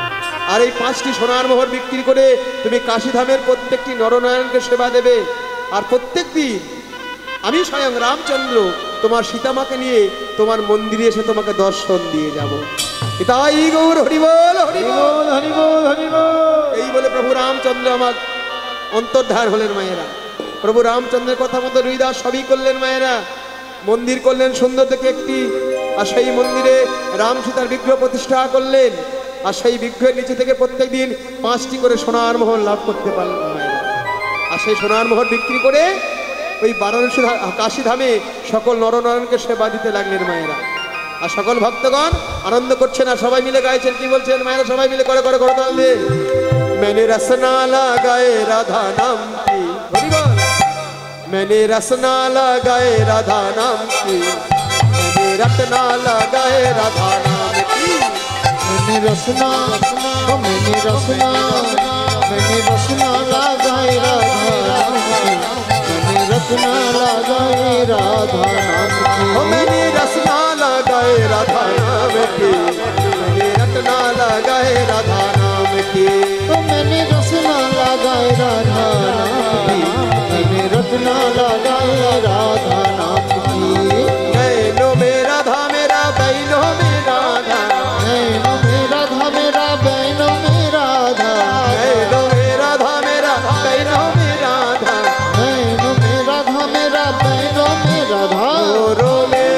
আর এই 5টি সোনার মোহর বিক্রি করে তুমি কাশীধামের প্রত্যেকটি নরনারায়ণকে সেবা দেবে। আর প্রত্যেক দিন আমি স্বয়ং রামচন্দ্র তোমার সীতামাকে নিয়ে তোমার মন্দিরে এসে তোমাকে দর্শন দিয়ে যাব। তাই গৌর হরিবল হরিবল হরিবল হরিবল। এই বলে প্রভু রামচন্দ্র আমার অন্তর্ধান হলেন মায়েরা। প্রভু রামচন্দ্রের কথা মতো রুইদাস সবই করলেন মায়েরা। মন্দির করলেন সুন্দর থেকে একটি, আর সেই মন্দিরে রাম সীতার বিগ্রহ প্রতিষ্ঠা করলেন। আর সেই বিগ্রহের নিচে থেকে প্রত্যেক দিন 5টি করে সোনার মোহর লাভ করতে পারলেন মায়েরা। আর সেই সোনার মোহর বিক্রি করে ওই বারাণসী কাশীধামে সকল নরনারায়ণকে সেবা দিতে লাগলেন মায়েরা। আর সকল ভক্তগণ আনন্দ করছেন আর সবাই মিলে গাইছেন। কি বলছেন মায়েরা? সবাই মিলে করে করে করে তাহলে मैंने रसना लगाए राधा नाम की, मैंने रसना लगाए राधा नाम की, मैंने रत्ना लगाए राधा नाम की, मैंने रसना मैंने रसना मैंने रसना लगाए राधा नाम की, मैंने रत्ना लगाए राधा नाम की, मैंने रसना लगाए राधा नाम की, मैंने रत्ना लगाए राधा नाम की, मैंने रसना लगाए राधा नाम की, मैंने रत्ना लगाए राधा नाम की, नैनो में राधा मेरा बैनो में राधा, नैनो में राधा मेरा बैनो में राधा, नैनो में राधा मेरा बैनो में राधा, नैनो में राधा मेरा बैनो में राधा, रो में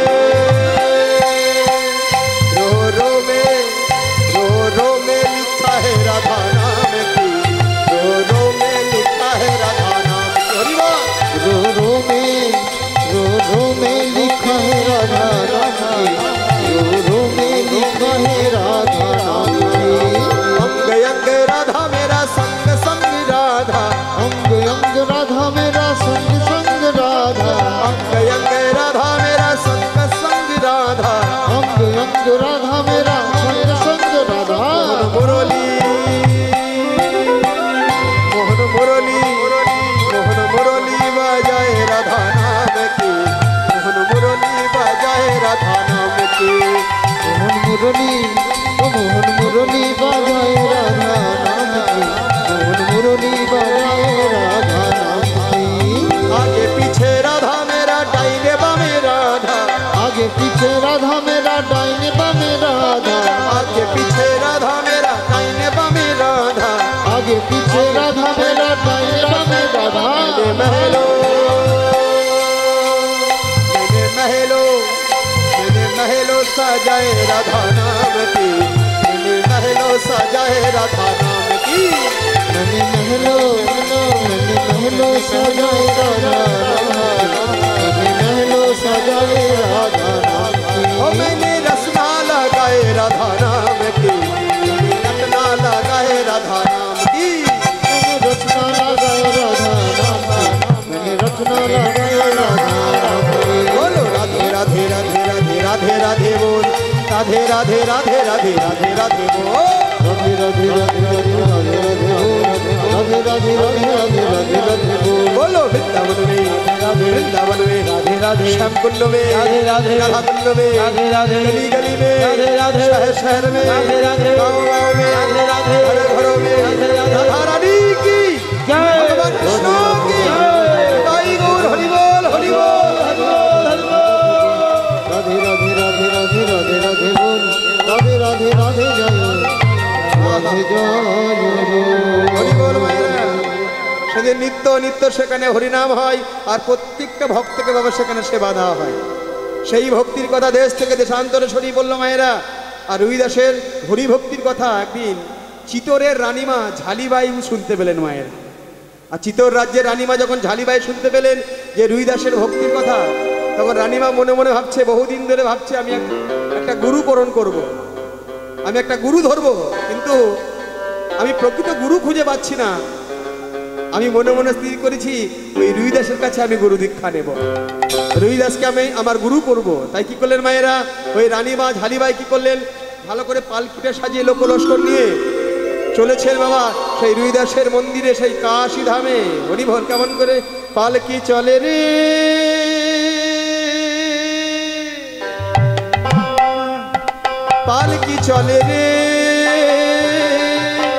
लिखा है राधा नाम की, रो में लिखा है राधा नाम की। हरि बोल। रो में लिखा है राधा नाम की, रो में लिखा है राधा नाम की, अंग अंग राधा मेरा संग संग राधा, अंग अंग राधा मेरा संग संग राधा, अंग अंग राधा मेरा संग संग राधा, अंग अंग राधा मेरा संग संग राधा, मुरली मोहन मुरली मोहन मुरली बजाए राधा नाम की, मोहन मुरली बजाए राधा नाम की, मोहन मुरली बजाए राधा नाम की, मोहन मुरली बजाए राधा नाम की, आगे पीछे राधा मेरा डाइने बामे राधा, आगे पीछे राधा मेरा डाइने बामे राधा, आगे पीछे राधा मेरा डाइने बामे राधा, आगे पीछे राधा मेरा डाइने बामे राधा, मैंने महलो सजाए राधा नाम की, मैंने महलो सजाए राधा नाम की, मैंने महलो सजाए राधा नाम, मैंने महलो सजाए राधा नाम की, ओ मैंने रसना लगाए राधा नाम की, मैंने रत्ना लगाए राधा नाम की, मैंने रचना लगाए राधा नाम की, मैंने रचना लगाए राधा नाम की, बोलो राधे राधे राधे राधे राधे राधे बोल, राधे राधे राधे राधे राधे राधे बोल, राधे राधे राधे राधे राधे राधे बोल, राधे राधे राधे राधे राधे राधे बोल, बोलो वृंदावन में वृंदावन में राधे राधे, श्याम कुंड में राधे राधे, राधा कुंड में राधे राधे, गली गली में राधे राधे, शहर शहर में राधे राधे, गाँव गाँव में राधे राधे, घरों घरों में राधे राधे, राधा रानी की जय, भगवान कृष्ण की जय, गौर हरि बोल हरि बोल हरि बोल हरि बोल। राधे राधे राधे राधे राधे राधे बोल, राधे राधे राधे जय राधे जय হরি বল মায়েরা। সেদিন নিত্য নিত্য সেখানে হরিনাম হয় আর প্রত্যেকটা ভক্তকে বাবা সেখানে সেবা দেওয়া হয়। সেই ভক্তির কথা দেশ থেকে দেশান্তরে ছড়িয়ে পড়ল মায়েরা। আর রুইদাসের হরিভক্তির কথা একদিন চিতোরের রানীমা ঝালিবাই শুনতে পেলেন মায়েরা। আর চিতোর রাজ্যের রানীমা যখন ঝালিবাই শুনতে পেলেন যে রুইদাসের ভক্তির কথা, তখন রানীমা মনে মনে ভাবছে, বহুদিন ধরে ভাবছে আমি একটা গুরুকরণ করব, আমি একটা গুরু ধরবো, কিন্তু আমি প্রকৃত গুরু খুঁজে পাচ্ছি না। আমি মনে মনে স্থির করেছি ওই রুইদাসের কাছে আমি গুরু দীক্ষা নেব, রুইদাসকে আমি আমার গুরু করব। তাই কি করলেন মায়েরা, ওই রানীমা ঝালিবাই কি করলেন, ভালো করে পালকিটা সাজিয়ে লোকলস্কর নিয়ে চলেছেন বাবা সেই রুইদাসের মন্দিরে, সেই কাশী ধামে। হরিবল। কেমন করে পালকি চলে রে, পালকি চলে রে,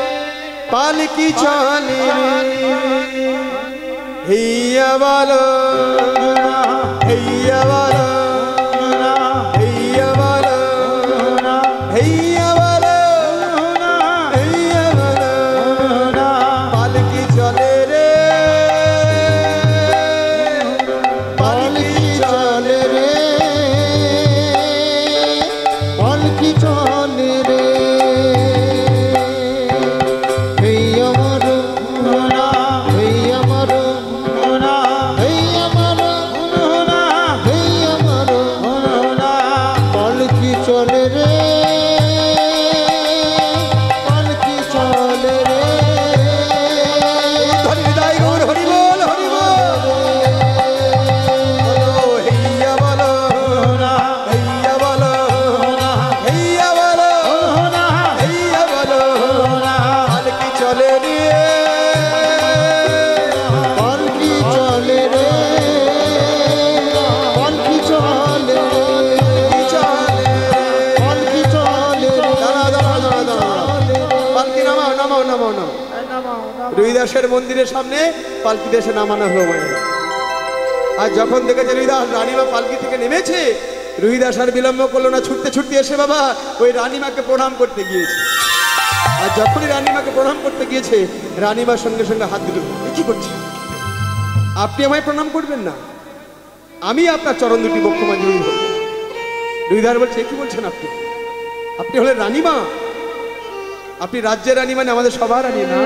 পালকি চলে হেইয়া বলো হেইয়া বলো হেইয়া বলো হেইয়া বলো হেইয়া বলো পালকি চলে রে পালকি চলে রে পালকি চলে রে এই আমার এই আমার এই আমার এই আমার পালকি চলে রে পালকি চলে রে ধরি হৃদয় গৌর হরি বল হরি বল হেইয়া বলো হেইয়া বলো হেইয়া বলো হেইয়া বলো পালকি চলে রে পালকি চলে রে পালকি চলে পালকি চলে পালকি নামাও নামাও নামাও নামাও রুইদাসের মন্দিরের সামনে পালকি দেশে নামানো হলো মায়ের। আর যখন দেখেছে রুইদাস রানীমা পালকি থেকে নেমেছে, রুইদাস আর বিলম্ব করলো না, ছুটতে ছুটতে এসে বাবা ওই রানীমাকে প্রণাম করতে গিয়েছে। আর যখনই রানীমাকে প্রণাম করতে গিয়েছে, রানীমার সঙ্গে সঙ্গে হাত দিল, কি করছে? আপনি আমায় প্রণাম করবেন না, আমি আপনার চরণ দুটি বক্ষ মাঝে রইব। রুইদাস বলছে, কি বলছেন আপনি? আপনি হলেন রানীমা, আপনি রাজ্যের রানী, মানে আমাদের সবার রানী না।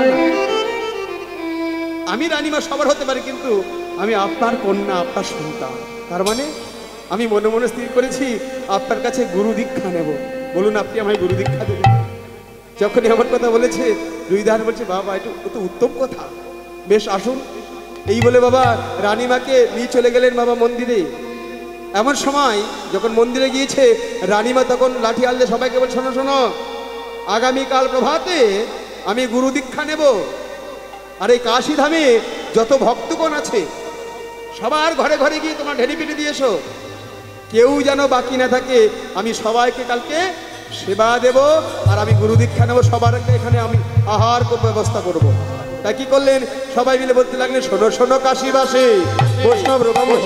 আমি রানীমা সবার হতে পারি, কিন্তু আমি আপনার কন্যা, আপনার সন্তান। তার মানে আমি মনে মনে স্থির করেছি আপনার কাছে গুরু দীক্ষা নেব। বলুন আপনি আমায় গুরু দীক্ষা দেবেন? যখনই আমার কথা বলেছে, রুইদাস বলছে, বাবা এটা তো উত্তম কথা, বেশ আসুন। এই বলে বাবা রানীমাকে নিয়ে চলে গেলেন বাবা মন্দিরে। এমন সময় যখন মন্দিরে গিয়েছে, রানীমা তখন লাঠি আনলে সবাইকে বল, শোনো শোনো, আগামীকাল প্রভাতে আমি গুরু দীক্ষা নেব। আর এই কাশী ধামে যত ভক্তগণ আছে সবার ঘরে ঘরে গিয়ে তোমার ঢেড়ি পিঠে দিয়ে এসো, কেউ যেন বাকি না থাকে। আমি সবাইকে কালকে সেবা দেব, আর আমি গুরু দীক্ষা নেব। সবার এখানে আমি আহার ব্যবস্থা করব। তাই কি করলেন? সবাই মিলে বলতে লাগলেন, শোনো শোনো কাশীবাসী বৈষ্ণব ব্রাহ্মণ,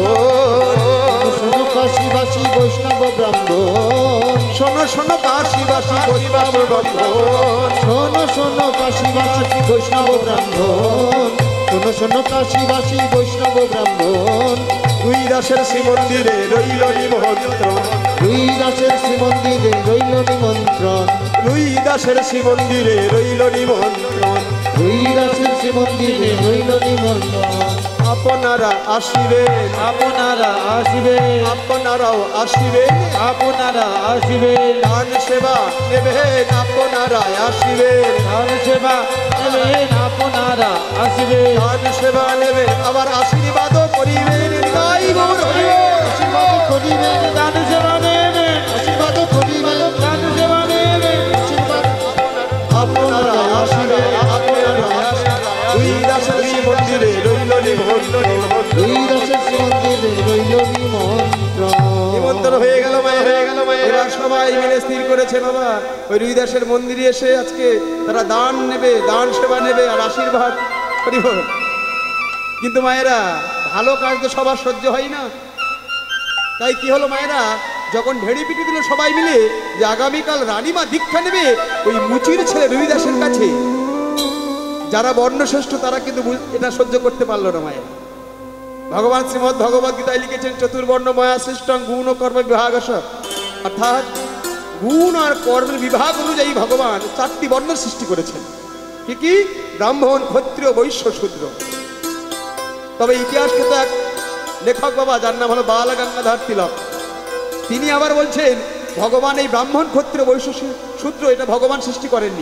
শোনো কাশীবাসী বৈষ্ণব ব্রাহ্মণ, শোনো শোনো কাশীবাসী বৈষ্ণব ব্রাহ্মণ, শোনো শোনো কাশীবাসী বৈষ্ণব ব্রাহ্মণ, শোনো শোনো কাশীবাসী বৈষ্ণব ব্রাহ্মণ। রুইদাসের শ্রীমন্দিরে রইল নিমন্ত্রণ, রুইদাসের শ্রীমন্দিরে রইল নিমন্ত্রণ, রুইদাসের শ্রীমন্দিরে রইল নিমন্ত্রণ, রুইদাসের শ্রীমন্দিরে রইল নিমন্ত্রণ। আপনারা আসিবেন, আপনারা আসিবেন, আপনারাও আসিবেন, আপনারা আসিবেন, দান সেবা নেবেন, আপনারা আসিবেন, দান সেবা নেবেন, আপনারা আসিবেন, দান সেবা নেবেন, আবার আশীর্বাদও করিবেন। তাই গৌর হরি বল। আশীর্বাদ করিবেন, দান সেবা নেবেন, আশীর্বাদ করিবেন, দান সেবা নেবেন, আশীর্বাদ আপনারা আসিবেন, আপনারা আসিবেন। রুইদাসের শ্রীমন্দিরে রইল নিমন্ত্রণ, রুইদাসের শ্রীমন্দিরে রইল নিমন্ত্রণ। নিমন্ত্রণ হয়ে গেল মায়ের, হয়ে গেল মায়ের। এবার সবাই মিলে স্থির করেছে বাবা ওই রুইদাসের মন্দিরে এসে আজকে তারা দান নেবে, দান সেবা নেবে আর আশীর্বাদ করিব। কিন্তু মায়েরা, ভালো কাজ তো সবার সহ্য হয় না। তাই কি হলো মায়েরা, যখন ঢেড়ি পিটি দিল সবাই মিলে যে আগামীকাল রানীমা দীক্ষা নেবে ওই মুচির ছেলে রুইদাসের কাছে, যারা বর্ণশ্রেষ্ঠ তারা কিন্তু এটা সহ্য করতে পারলো না মায়ের। ভগবান শ্রীমদ ভগবদ গীতায় লিখেছেন, চতুর্বর্ণ ময়া সৃষ্টং গুণ ও কর্ম বিভাগস, অর্থাৎ গুণ আর কর্মের বিভাগ অনুযায়ী ভগবান 4টি বর্ণ সৃষ্টি করেছেন। কি কি? ব্রাহ্মণ, ক্ষত্রিয়, বৈশ্য, শূদ্র। তবে ইতিহাসকে তো এক লেখক বাবা, যার নাম হলো বাল গঙ্গাধর তিলক, তিনি আবার বলছেন ভগবান এই ব্রাহ্মণ, ক্ষত্রিয়, বৈশ্য, শূদ্র এটা ভগবান সৃষ্টি করেননি।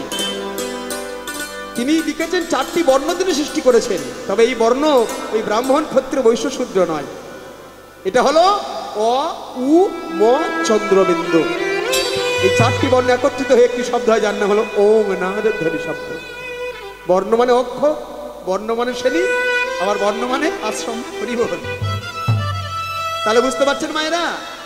তিনি লিখেছেন 4টি বর্ণ তিনি সৃষ্টি করেছেন। তবে এই বর্ণ ওই ব্রাহ্মণ, ক্ষত্রিয়, বৈশ্য, শূদ্র নয়। এটা হলো অ, উ, ম, চন্দ্রবিন্দু। এই 4টি বর্ণ একত্রিত হয়ে একটি শব্দ হয়, যার নাম হলো ওং নারধ্বনি শব্দ। বর্ণ মানে অক্ষ, বর্ণ মানে শ্রেণী, আবার বর্ণ মানে আশ্রম। পরিবহন। তাহলে বুঝতে পারছেন মায়েরা,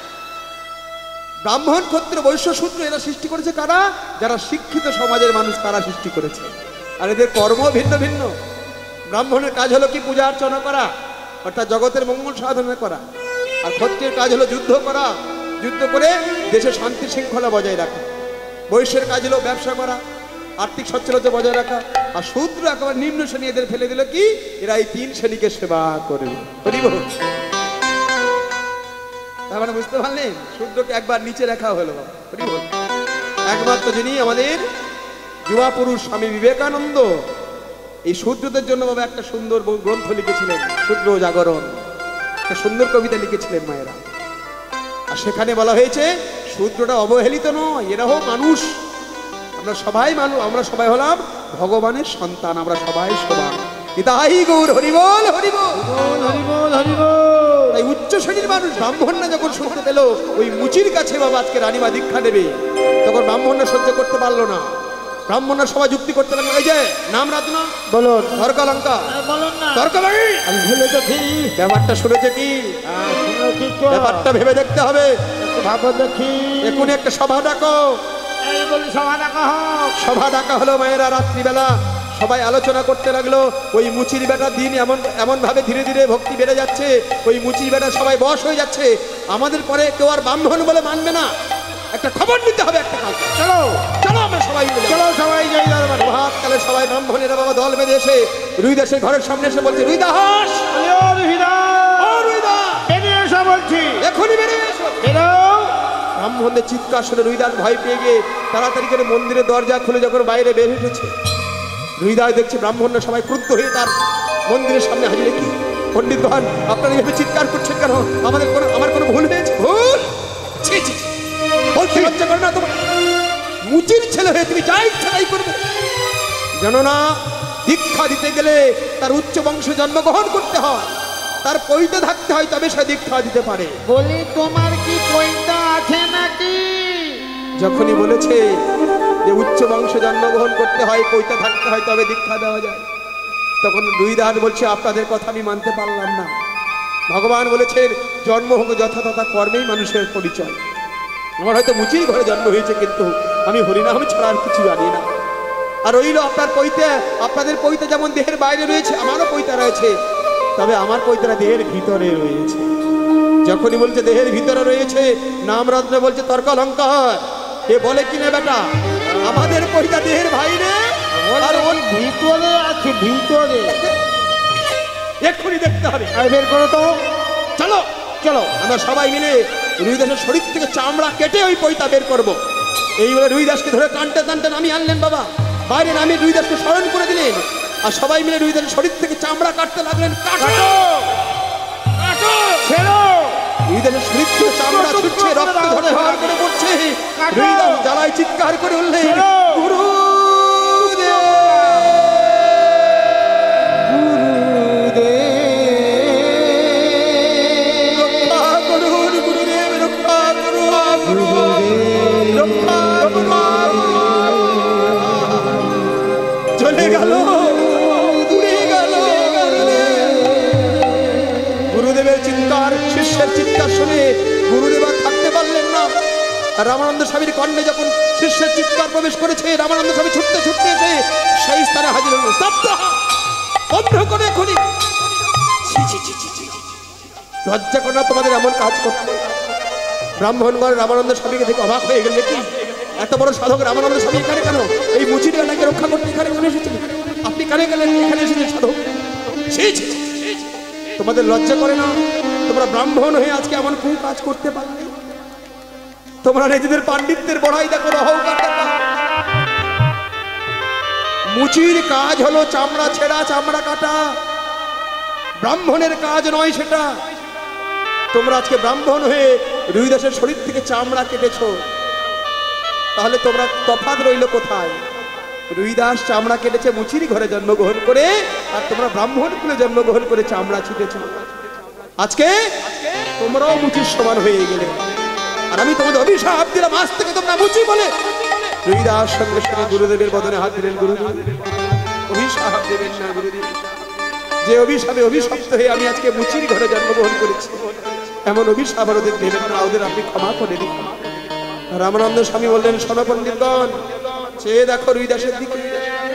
ব্রাহ্মণ, ক্ষত্রিয়, বৈশ্য, শূদ্র এরা সৃষ্টি করেছে কারা? যারা শিক্ষিত সমাজের মানুষ, তারা সৃষ্টি করেছে। আর এদের কর্ম ভিন্ন ভিন্ন। ব্রাহ্মণের কাজ হলো কি পূজা অর্চনা করা, অর্থাৎ জগতের মঙ্গল সাধনা করা। আর ক্ষত্রিয়ের কাজ হলো যুদ্ধ করা, যুদ্ধ করে দেশে শান্তি শৃঙ্খলা বজায় রাখা। বৈশ্যের কাজ হলো ব্যবসা করা, আর্থিক সচ্ছলতা বজায় রাখা। আর শূদ্র একেবারে নিম্ন শ্রেণী, এদের ফেলে দিল কি, এরা এই 3 শ্রেণীকে সেবা করবে। তার মানে বুঝতে পারলেন, শূদ্রকে একবার নিচে রাখা হলো। একমাত্র যিনি আমাদের যুবা পুরুষ স্বামী বিবেকানন্দ এই শূদ্রদের জন্য বাবা একটা সুন্দর গ্রন্থ লিখেছিলেন, শূদ্র জাগরণ, একটা সুন্দর কবিতা লিখেছিলেন মায়েরা। আর সেখানে বলা হয়েছে শূদ্রটা অবহেলিত নয়, এরাও মানুষ। আমরা সবাই মানুষ, আমরা সবাই হলাম ভগবানের সন্তান, আমরা সবাই সমান। তাই গৌর হরিবল হরিবল হরিবল হরিবল। তাই উচ্চ শ্রেণীর মানুষ ব্রাহ্মণরা যখন শুনতে পেল ওই মুচির কাছে বাবা আজকে রানীমা দীক্ষা নেবে, তখন ব্রাহ্মণরা সহ্য করতে পারলো না। ব্রাহ্মণরা সবাই যুক্তি করতে লাগলো, এই যে নাম রাধনা বলুন, তর্কলঙ্কা বলুন না। তর্কবাড়ি আমি ভুলে দেখি, ব্যাপারটা শুনেছে কি, শুনেছি তো। ব্যাপারটা ভেবে দেখতে হবে। একটু ভাবো দেখি। এখনই একটা সভা ডাকো। এই বলি সভা ডাকা হোক। সভা ডাকা হলো মায়েরা। রাত্রিবেলা সবাই আলোচনা করতে লাগলো। ওই মুচির বেটার দিন এমন ভাবে ধীরে ধীরে ভক্তি বেড়ে যাচ্ছে, ওই মুচির বেটা সবাই বশ হয়ে যাচ্ছে। আমাদের পরে কেউ আর ব্রাহ্মণ বলে মানবে না, একটা খবর নিতে হবে একটা কাজ। চলো চলো আমরা সবাই মিলে চলো সবাই যাই দরবারে। ভাতকালে সবাই ব্রাহ্মণেরা বাবা দল বেঁধে এসে রুইদাসের ঘরের সামনে এসে বলছে, রুইদাস ও রুহিদাস, ও রুইদাস বেরিয়ে এসো বলছি, এখনই বেরিয়ে এসো। বেরো। ব্রাহ্মণদের চিৎকার শুনে রুইদাস ভয় পেয়ে গিয়ে তাড়াতাড়ি করে মন্দিরের দরজা খুলে যখন বাইরে বের উঠেছে, রুইদাস দেখছে ব্রাহ্মণরা সবাই ক্রুদ্ধ হয়ে তার মন্দিরের সামনে হাজির। কি পণ্ডিতগণ, আপনারা এভাবে চিৎকার করছেন কেন? আমার কোনো ভুল হয়েছে? ভুল? ছি ছি, বলতে লজ্জা করে না তোমার? মুচির ছেলে হয়ে তুমি যা ইচ্ছা তাই করবে? জানো না, দীক্ষা দিতে গেলে তার উচ্চ বংশে জন্মগ্রহণ করতে হয়, তার পৈতে থাকতে হয়, তবে সে দীক্ষা দিতে পারে। বলি তোমার কি পয়সা আছে নাকি? যখনই বলেছে যে উচ্চ বংশে জন্মগ্রহণ করতে হয়, পৈতে থাকতে হয়, তবে দীক্ষা দেওয়া যায়, তখন রুইদাস বলছে আপনাদের কথা আমি মানতে পারলাম না। ভগবান বলেছেন জন্ম হোক যথাযথা কর্মেই মানুষের পরিচয়। আমার হয়তো মুচির ঘরে জন্ম হয়েছে, কিন্তু আমি হরিনাম ছাড়া আর কিছু জানি না। আর রইল আপনার পৈতে, আপনাদের পৈতে যেমন দেহের বাইরে রয়েছে, আমারও পৈতা রয়েছে, তবে আমার পৈতারা দেহের ভিতরে রয়েছে। যখনই বলছে দেহের ভিতরে রয়েছে, নাম রত্ন বলছে তর্কলঙ্কার। এ বলে কিনা বেটা, আমাদের পৈতা দেহের বাইরে আর ওর ভিতরে আছে, ভিতরে। এক্ষুনি দেখতে হবে। আর বের করো তো। চলো চলো, আমরা সবাই মিলে রুইদাসের শরীর থেকে চামড়া কেটে ওই পৈতা বের করবো। এই বলে রুইদাসকে ধরে টানতে টানতে নামিয়ে আনলেন বাবা। বাইরে নামিয়ে রুইদাসকে স্মরণ করে দিলেন, আর সবাই মিলে রুইদাসের শরীর থেকে চামড়া কাটতে লাগলেন। কাটো কাটো, ছেড়ো। রুইদাসের শরীর থেকে চামড়া ছুটছে, রক্ত ধরে হাড় করে পড়ছে। রুইদাস জ্বালায় চিৎকার করে উঠলেন, গুরু চলে গেল, উড়ে গেল। গুরুদেবের চিৎকার, শিষ্যের চিৎকার শুনে গুরুদেব আর থাকতে পারলেন না। আর রামানন্দ স্বামীর কর্ণে যখন শিষ্যের চিৎকার প্রবেশ করেছে, রামানন্দ স্বামী ছুটতে ছুটতে এসে সেই স্থানে হাজির হল। বন্ধ করে খুলি, লজ্জা করে না তোমাদের এমন কাজ করতে? ব্রাহ্মণগণ রামানন্দ স্বামীকে দেখে অবাক হয়ে গেল, কি এত বড় সাধক রামানন্দ স্বামী এখানে কেন? এই মুচির বেলাকে রক্ষা করতে এখানে কেন এসেছিলেন? আপনি কানে গেলেন, এখানে এসেছেন সাধক? তোমাদের লজ্জা করে না? তোমরা ব্রাহ্মণ হয়ে আজকে এমন কোন কাজ করতে পারলে? তোমরা নিজেদের পাণ্ডিত্যের বড়াই দেখো, অহংকার দেখো। মুচির কাজ হলো চামড়া ছেঁড়া, চামড়া কাটা। ব্রাহ্মণের কাজ নয় সেটা। তোমরা আজকে ব্রাহ্মণ হয়ে রুইদাসের শরীর থেকে চামড়া কেটেছো, তাহলে তোমরা তফাৎ রইল কোথায়? রুইদাস চামড়া কেটেছে মুচির ঘরে জন্মগ্রহণ করে, আর তোমরা ব্রাহ্মণ কুলে জন্মগ্রহণ করে চামড়া ছিটেছ। আজকে তোমরাও মুচির সমান হয়ে গেলে, আর আমি তোমাদের অভিশাপ দিলাম, আজ থেকে তোমরা মুচি বলে। রুইদাস সঙ্গে সঙ্গে গুরুদেবের বদনে হাত দিলেন। গুরুদেব, অভিশাপ দেবেন না গুরুদেব। যে অভিশাপে অভিশপ্ত হয়ে আমি আজকে মুচির ঘরে জন্মগ্রহণ করেছি, এমন অভিশাপ ওদের দেবেন না, ওদের আপনি ক্ষমা করে দিন। রামানন্দ স্বামী বললেন, শোনো পণ্ডিতগণ, চেয়ে দেখো রুইদাসের দিকে।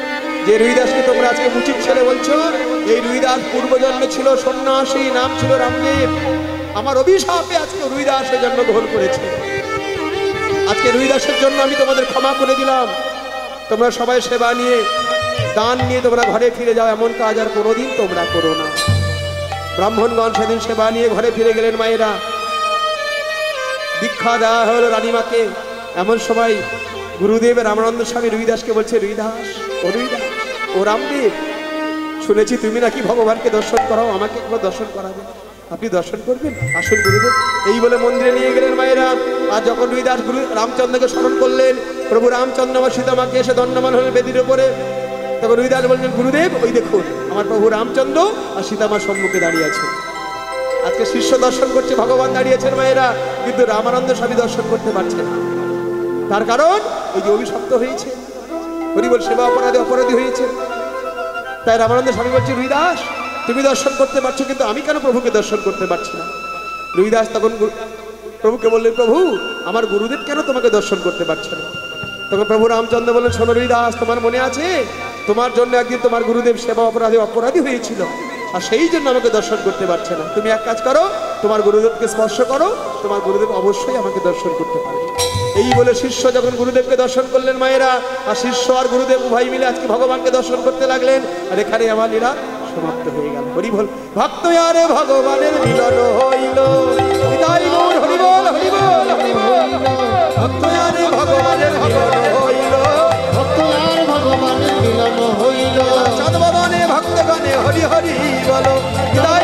যে রুইদাসকে তোমরা আজকে মুচিত ছেলে বলছো, এই রুইদাস পূর্বজন্মে ছিল সন্ন্যাসী, নাম ছিল রামদেব। আমার অভিশাপে আজকে রুইদাসের জন্ম গ্রহণ করেছে। আজকে রুইদাসের জন্য আমি তোমাদের ক্ষমা করে দিলাম। তোমরা সবাই সেবা নিয়ে, দান নিয়ে তোমরা ঘরে ফিরে যাও। এমন কাজ আর কোনোদিন তোমরা করো না। ব্রাহ্মণগণ সেদিন সেবা নিয়ে ঘরে ফিরে গেলেন। মায়েরা দীক্ষা দেওয়া হলো রানীমাকে। এমন সময় গুরুদেব রামানন্দ স্বামী রুইদাসকে বলছে, রুইদাস, ও রুইদাস, ও রামদেব, শুনেছি তুমি নাকি ভগবানকে দর্শন করাও, আমাকে একবার দর্শন করাবে, আপনি দর্শন করবেন, আসুন গুরুদেব। এই বলে মন্দিরে নিয়ে গেলেন মায়েরা। আর যখন রুইদাস গুরু রামচন্দ্রকে স্মরণ করলেন, প্রভু রামচন্দ্র বা সীতামাকে এসে দণ্ডমান হলেন বেদির উপরে, তখন রুইদাস বললেন, গুরুদেব ওই দেখুন আমার প্রভু রামচন্দ্র আর সীতামার সম্মুখে দাঁড়িয়ে আছে। আজকে শিষ্য দর্শন করছে, ভগবান দাঁড়িয়েছেন মায়েরা, কিন্তু রামানন্দ স্বামী দর্শন করতে পারছে না। তার কারণ ওই যে অভিশপ্ত হয়েছে, হরিবল সেবা অপরাধী হয়েছে। তাই রামানন্দ স্বামী বলছে, রুইদাস তুমি দর্শন করতে পারছো, কিন্তু আমি কেন প্রভুকে দর্শন করতে পারছি না? রুইদাস তখন প্রভুকে বললেন, প্রভু আমার গুরুদেব কেন তোমাকে দর্শন করতে পারছে না? তখন প্রভু রামচন্দ্র বললেন, শোনো রুইদাস, তোমার মনে আছে তোমার জন্য একদিন তোমার গুরুদেব সেবা অপরাধী হয়েছিল, আর সেই জন্য আমাকে দর্শন করতে পারছে না। তুমি এক কাজ করো, তোমার গুরুদেবকে স্পর্শ করো, তোমার গুরুদেব অবশ্যই আমাকে দর্শন করতে পারে। এই বলে শিষ্য যখন গুরুদেবকে দর্শন করলেন মায়েরা, আর শিষ্য আর গুরুদেব উভয় মিলে আজকে ভগবানকে দর্শন করতে লাগলেন। আর এখানে আমার লীলা সমাপ্ত হয়ে গেল। হরিবল ভক্ত আরে ভগবানের মিলন হইল, হৃদয় গৌর হরিবল হরিবল হরিবল। ভক্ত আরে ভগবানের মিলন হইল, ভক্ত আর ভগবানের মিলন হইল, চাঁদ ভবনে ভক্তগণে হরি হরি বলো, হৃদয়